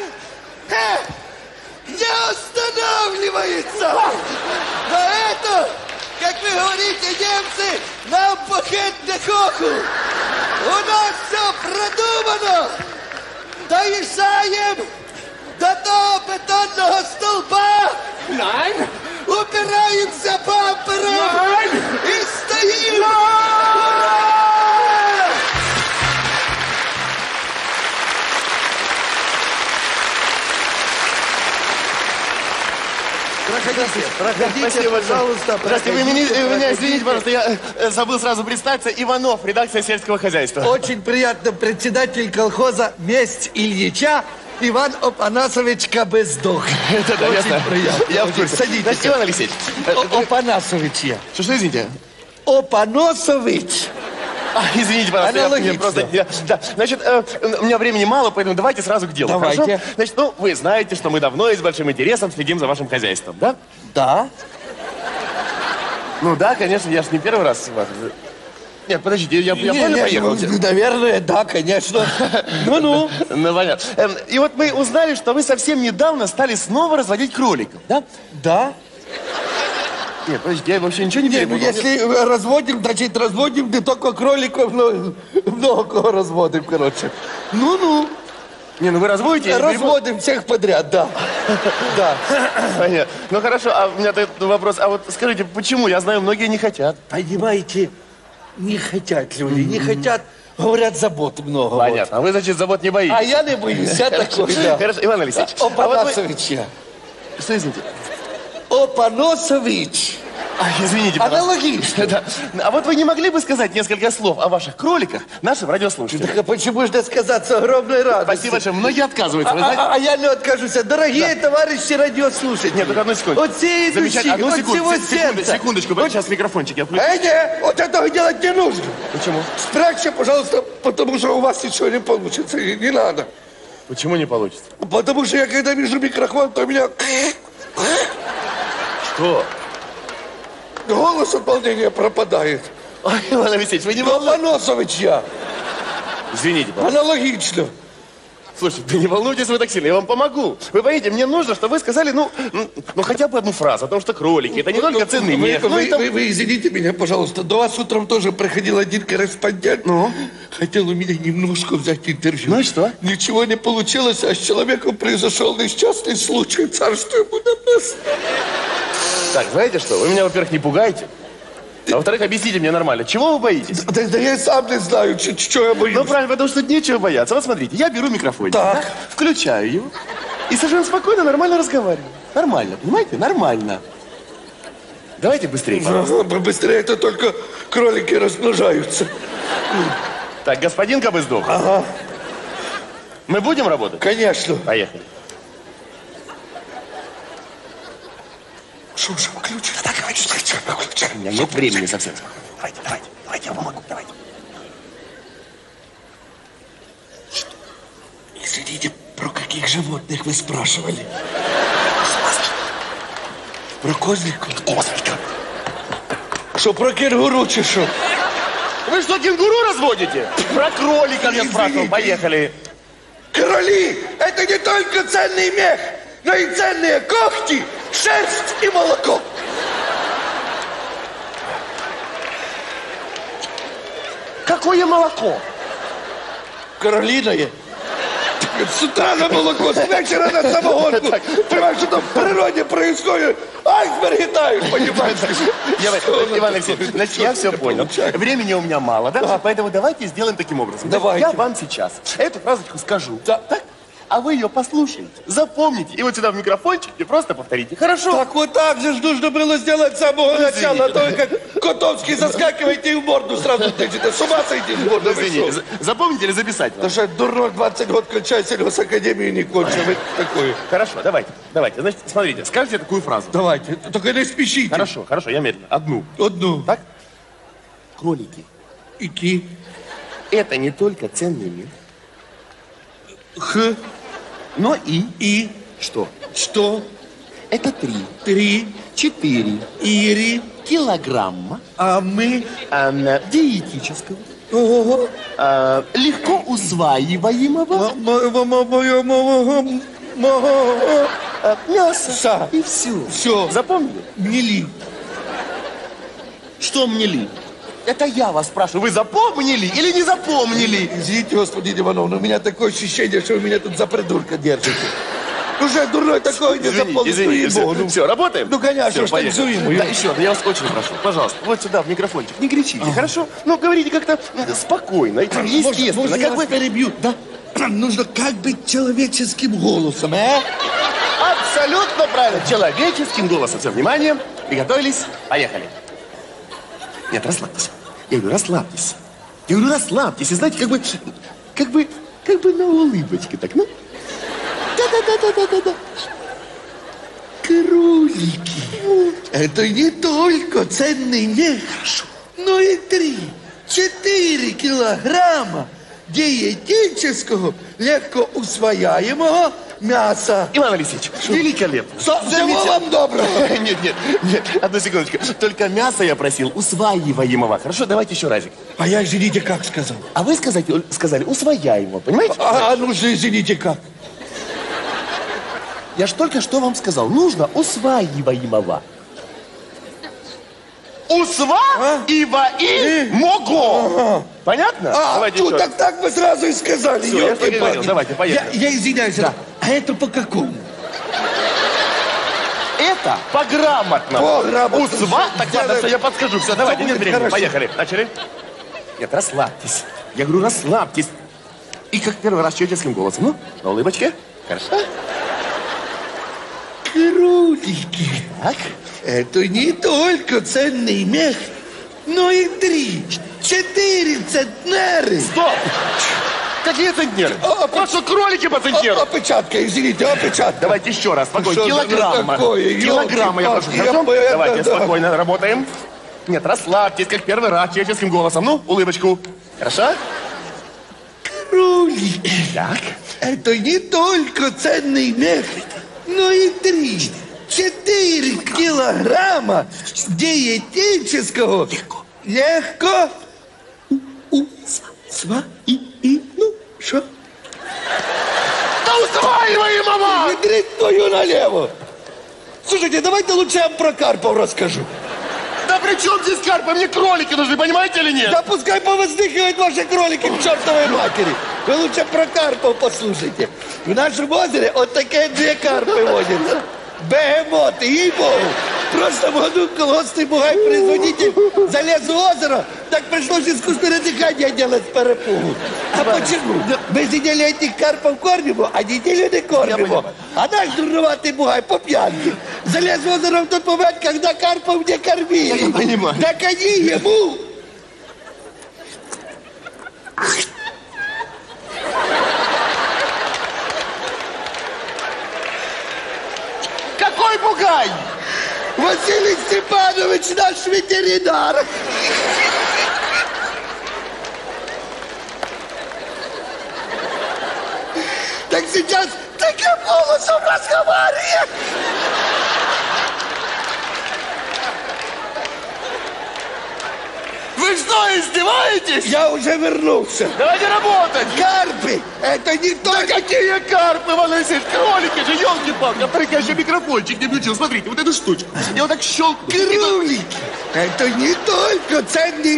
Не останавливается! Но это, как вы говорите, немцы, нам пакет не коху! У нас все продумано! Доезжаем до того бетонного столба! Nein! Упираемся бампером! И стоим! Ура! Проходите, Спасибо, пожалуйста. Здравствуйте, вы меня извините, пожалуйста, я забыл сразу представиться. Иванов, редакция сельского хозяйства. Очень приятно, председатель колхоза «Месть Ильича» Иван Опанасович Кабыздух. Это да, Очень ясно. приятно. Я в курсе. Садитесь. Значит, Иван Алексеевич. Опанасович я. Что, извините? Опанасович. Извините, пожалуйста. Аналогично. Да. Значит, у меня времени мало, поэтому давайте сразу к делу. Давайте. Хорошо? Значит, ну, вы знаете, что мы давно и с большим интересом следим за вашим хозяйством, да? Да. Ну да, конечно, я же не первый раз вас... Нет, подождите, я правильно поехал? Наверное, да, конечно. Ну-ну. Ну, понятно. И вот мы узнали, что вы совсем недавно стали снова разводить кроликов, да? Да. Нет, подождите, я вообще ничего не Не, ну перепутал. если разводим, значит разводим не только кроликов, но много кого разводим, короче. Ну-ну. Не, ну вы разводите? Разводим всех подряд, да. Да. Понятно. Ну хорошо, а у меня вопрос. А вот скажите, почему? Я знаю, многие не хотят. Понимаете, не хотят люди, не хотят, говорят, забот много. Понятно. А вы, значит, забот не боитесь? А я не боюсь, я такой, да. Хорошо, Иван Алексеевич. Опанасович я. Что, извините? Опанасович. Извините, пожалуйста. Аналогично. Да. А вот вы не могли бы сказать несколько слов о ваших кроликах нашим радиослушателям? Так а почему же не сказать с огромной радостью? Спасибо большое. Многие отказываются, вы знаете? А я не откажусь. Дорогие товарищи радиослушатели. Нет, только одну секунду. Вот все идущие, Одну от секунду, всего сердца. секундочку, вот сейчас микрофончик я включу. Не, вот этого делать не нужно. Почему? Спрячьте, пожалуйста, потому что у вас ничего не получится. И не надо. Почему не получится? Потому что я, когда вижу микрофон, то у меня... Что? Голос от волнения пропадает. Ой, Иван Алексеевич, вы не волнуетесь? Опанасович я. Извините, пожалуйста. Аналогично. Слушайте, да не волнуйтесь вы так сильно, я вам помогу. Вы понимаете, мне нужно, чтобы вы сказали, ну хотя бы одну фразу о том, что кролики, это не только ценный мех. Вы извините меня, пожалуйста, до вас утром тоже приходил один корреспондент. Ну? Хотел у меня немножко взять интервью. Ну и что? Ничего не получилось, а с человеком произошел несчастный случай. Царство ему небесное. Так, знаете что, вы меня, во-первых, не пугаете, а во-вторых, объясните мне нормально, чего вы боитесь? Да я сам не знаю, что я боюсь. Ну, правильно, потому что тут нечего бояться. Вот смотрите, я беру микрофон, Так. да, включаю его и совершенно спокойно, нормально разговариваю. Нормально, понимаете? Нормально. Давайте быстрее, пожалуйста. Быстрее, это только кролики размножаются. Так, господин Кабыздов. Ага. Мы будем работать? Конечно. Поехали. Что же, выключи? Да, выключи. У меня нет времени совсем. Давайте, я помогу, давайте. Извините, про каких животных вы спрашивали? Про козлика? Козлика. Что, про кенгуру чи что? Вы что, кенгуру разводите? Про кроликов я спрашивал, Извините. поехали. Короли – это не только ценный мех, но и ценные когти, шерсть и молоко. Какое молоко? Каролиное. С утра на молоко, с вечера на самогонку. Понимаешь, что там в природе происходит? Айсберги тают, понимаешь? Иван Алексеевич, значит, я все понял. Времени у меня мало, да? Поэтому давайте сделаем таким образом. Давайте. Я вам сейчас эту фразочку скажу. Так? А вы ее послушаете, запомните, и вот сюда в микрофончик и просто повторите. Хорошо? Так вот так же ж нужно было сделать с самого начала. А то вы как Котовский заскакиваете и в морду сразу тычете. С ума сойти в морду. Извините, запомните или записать? Да что, дурак, 20 год кончай, сельхозакадемию не кончил. Вы такое. Хорошо, давайте. Значит, смотрите, скажите такую фразу. Давайте, только не спешите. Хорошо, я медленно. Одну. Одну. Так? Кролики. Ики. Это не только ценный мех, Х. но и... Что? Что? Это 3. 4 Ири. килограмма А мы. диетического, Ого. легко усваиваемого мяса. И все. Все. Запомнили? Гнили. Что мнили? Это я вас спрашиваю, вы запомнили или не запомнили? Извините, господин Иванов, но у меня такое ощущение, что вы меня тут за придурка держите. Уже дурной такой не запомнил. Извините, все, работаем? Ну, конечно, Всё, что поехали. зуим. Да, еще, я вас очень прошу, пожалуйста, вот сюда, в микрофончик, не кричите, хорошо? Ну, говорите как-то спокойно, естественно. Можно я как вас перебью? Да. Нужно как быть человеческим голосом, а? Абсолютно правильно, человеческим голосом. Все, внимание, приготовились, поехали. Нет, расслабьтесь. Я говорю, расслабьтесь. Я говорю, расслабьтесь. И знаете, как бы на улыбочке так, ну. Да. Кролики. Это не только ценный мех, но и 3-4 килограмма диетического, легко усвояемого мяса. Иван Алексеевич, великолепно. Всего вам доброго. Нет, одну секундочку. Только мясо я просил усваиваемого. Хорошо, давайте еще разик. А я, извините, как сказал? А вы сказали усвояемого, понимаете? А нужно, извините, как? Я ж только что вам сказал, нужно усваиваемого. Усва, ива-и, мого. Понятно? Давайте еще раз. так бы сразу и сказали. Всё, я так и говорил. Давайте, поехали. Я извиняюсь, а это по какому? Это по-грамотному. По-грамотному. Усва, так ладно, все, я подскажу. Все, давайте, нет времени. Хорошо. Поехали. Начали? Нет, расслабьтесь. Я говорю, расслабьтесь. И как первый раз человеческим голосом. Ну, на улыбочке. Хорошо? Кролики. Так. Это не только ценный мех, но и 3-4 центнеры. Стоп! Какие центнеры? Вот что кролики по центнеру. Опечатка, извините, опечатка. Давайте еще раз, спокойно. Что это Килограмма. такое? Килограмма, я прошу. Ёлки-палки, Хорошо? я Давайте да. спокойно работаем. Нет, расслабьтесь, как первый раз, человеческим голосом. Ну, улыбочку. Хорошо? Кролики. Так. Это не только ценный мех, но и 3-4 килограмма диетического легко ну, что? Да усваивай, мама! Выдрить твою налево. Слушайте, давайте лучше я вам про карпов расскажу. Да при чем здесь карпы? Мне кролики нужны, понимаете или нет? Да пускай повоздыхивают ваши кролики к чертовой матери. Вы лучше про карпов послушайте. В нашем озере вот такие 2 карпы водятся. Бегемоты, ей-богу. В прошлом году колхозный бугай-производитель залез в озеро, так пришлось искусственное дыхание делать с перепугу. А почему? Мы сидели этих карпов кормим, а неделю не кормим. А наш дурноватый бугай по пьянке залез в озеро в тот момент, когда карпов не кормили. Я понимаю. Так они ему... Какой бугай? Василий Степанович, наш ветеринар. Так сейчас таким голосом разговаривает. Вы что, издеваетесь? Я уже вернулся. Давайте работать. Карпы, это не Да только... какие карпы, Иван Алексеевич, кролики же, елки-палки. А я еще микрофончик не включил. Смотрите, вот эту штучку. Я вот так щелкну. Кролики, это не только ценный...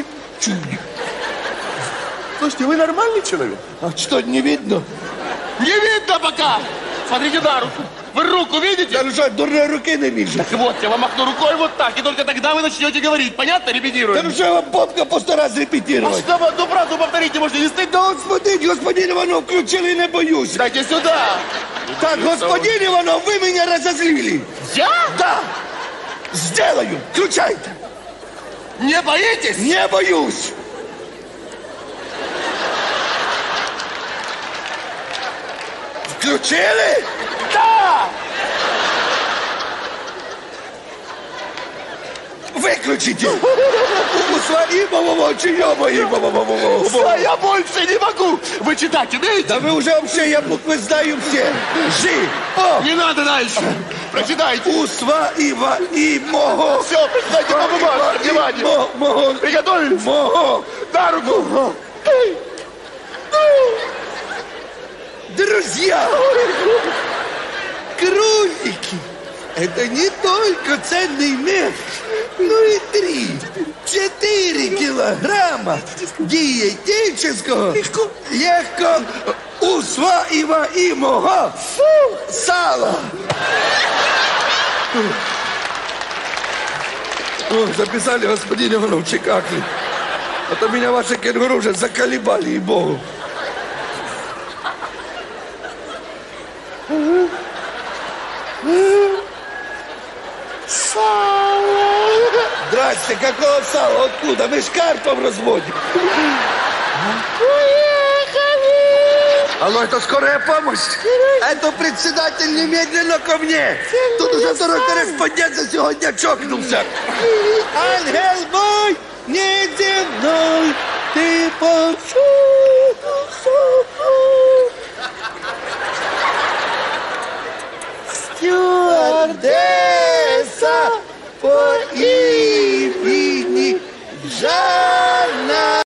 Слушайте, вы нормальный человек? А что, не видно? Не видно пока. Смотрите на руку. Вы руку видите? Я что, дурной руки не вижу. Так вот, я вам махну рукой вот так, и только тогда вы начнете говорить. Понятно? Репетируем. Да ну что я вам попка постараюсь А репетировать? что вы одну фразу повторите, может, не стыдно? Да, господин Иванов, включили, не боюсь. Дайте сюда. Так, господин Иванов, вы меня разозлили. Я? Да. Сделаю. Включайте. Не боитесь? Не боюсь. Включили? Да! Выключите. Да я больше не могу. Вы читать умеете? Да вы уже вообще, я буквы знаю все. Жи, о, Не надо дальше. Прочитайте. усва, ива, и, мого. Все, прочитайте по бумажке. Внимание. Мого. Приготовились? Мого. На руку. Друзья, кролики, это не только ценный мех, но и 3-4 килограмма диетического легко усваиваемого сала. О, записали, господин Иванов, чекакли. А то меня ваши кенгуру уже заколебали, ей-богу. Сало. Здрасте, какого сала? Откуда? Мы ж карпом разводим. Алло, это скорая помощь? Это председатель немедленно ко мне. Тут уже второй корреспондент за сегодня чокнулся. Ангел мой, неземной, ты повсюду со мной. Стюардесса по имени Жан.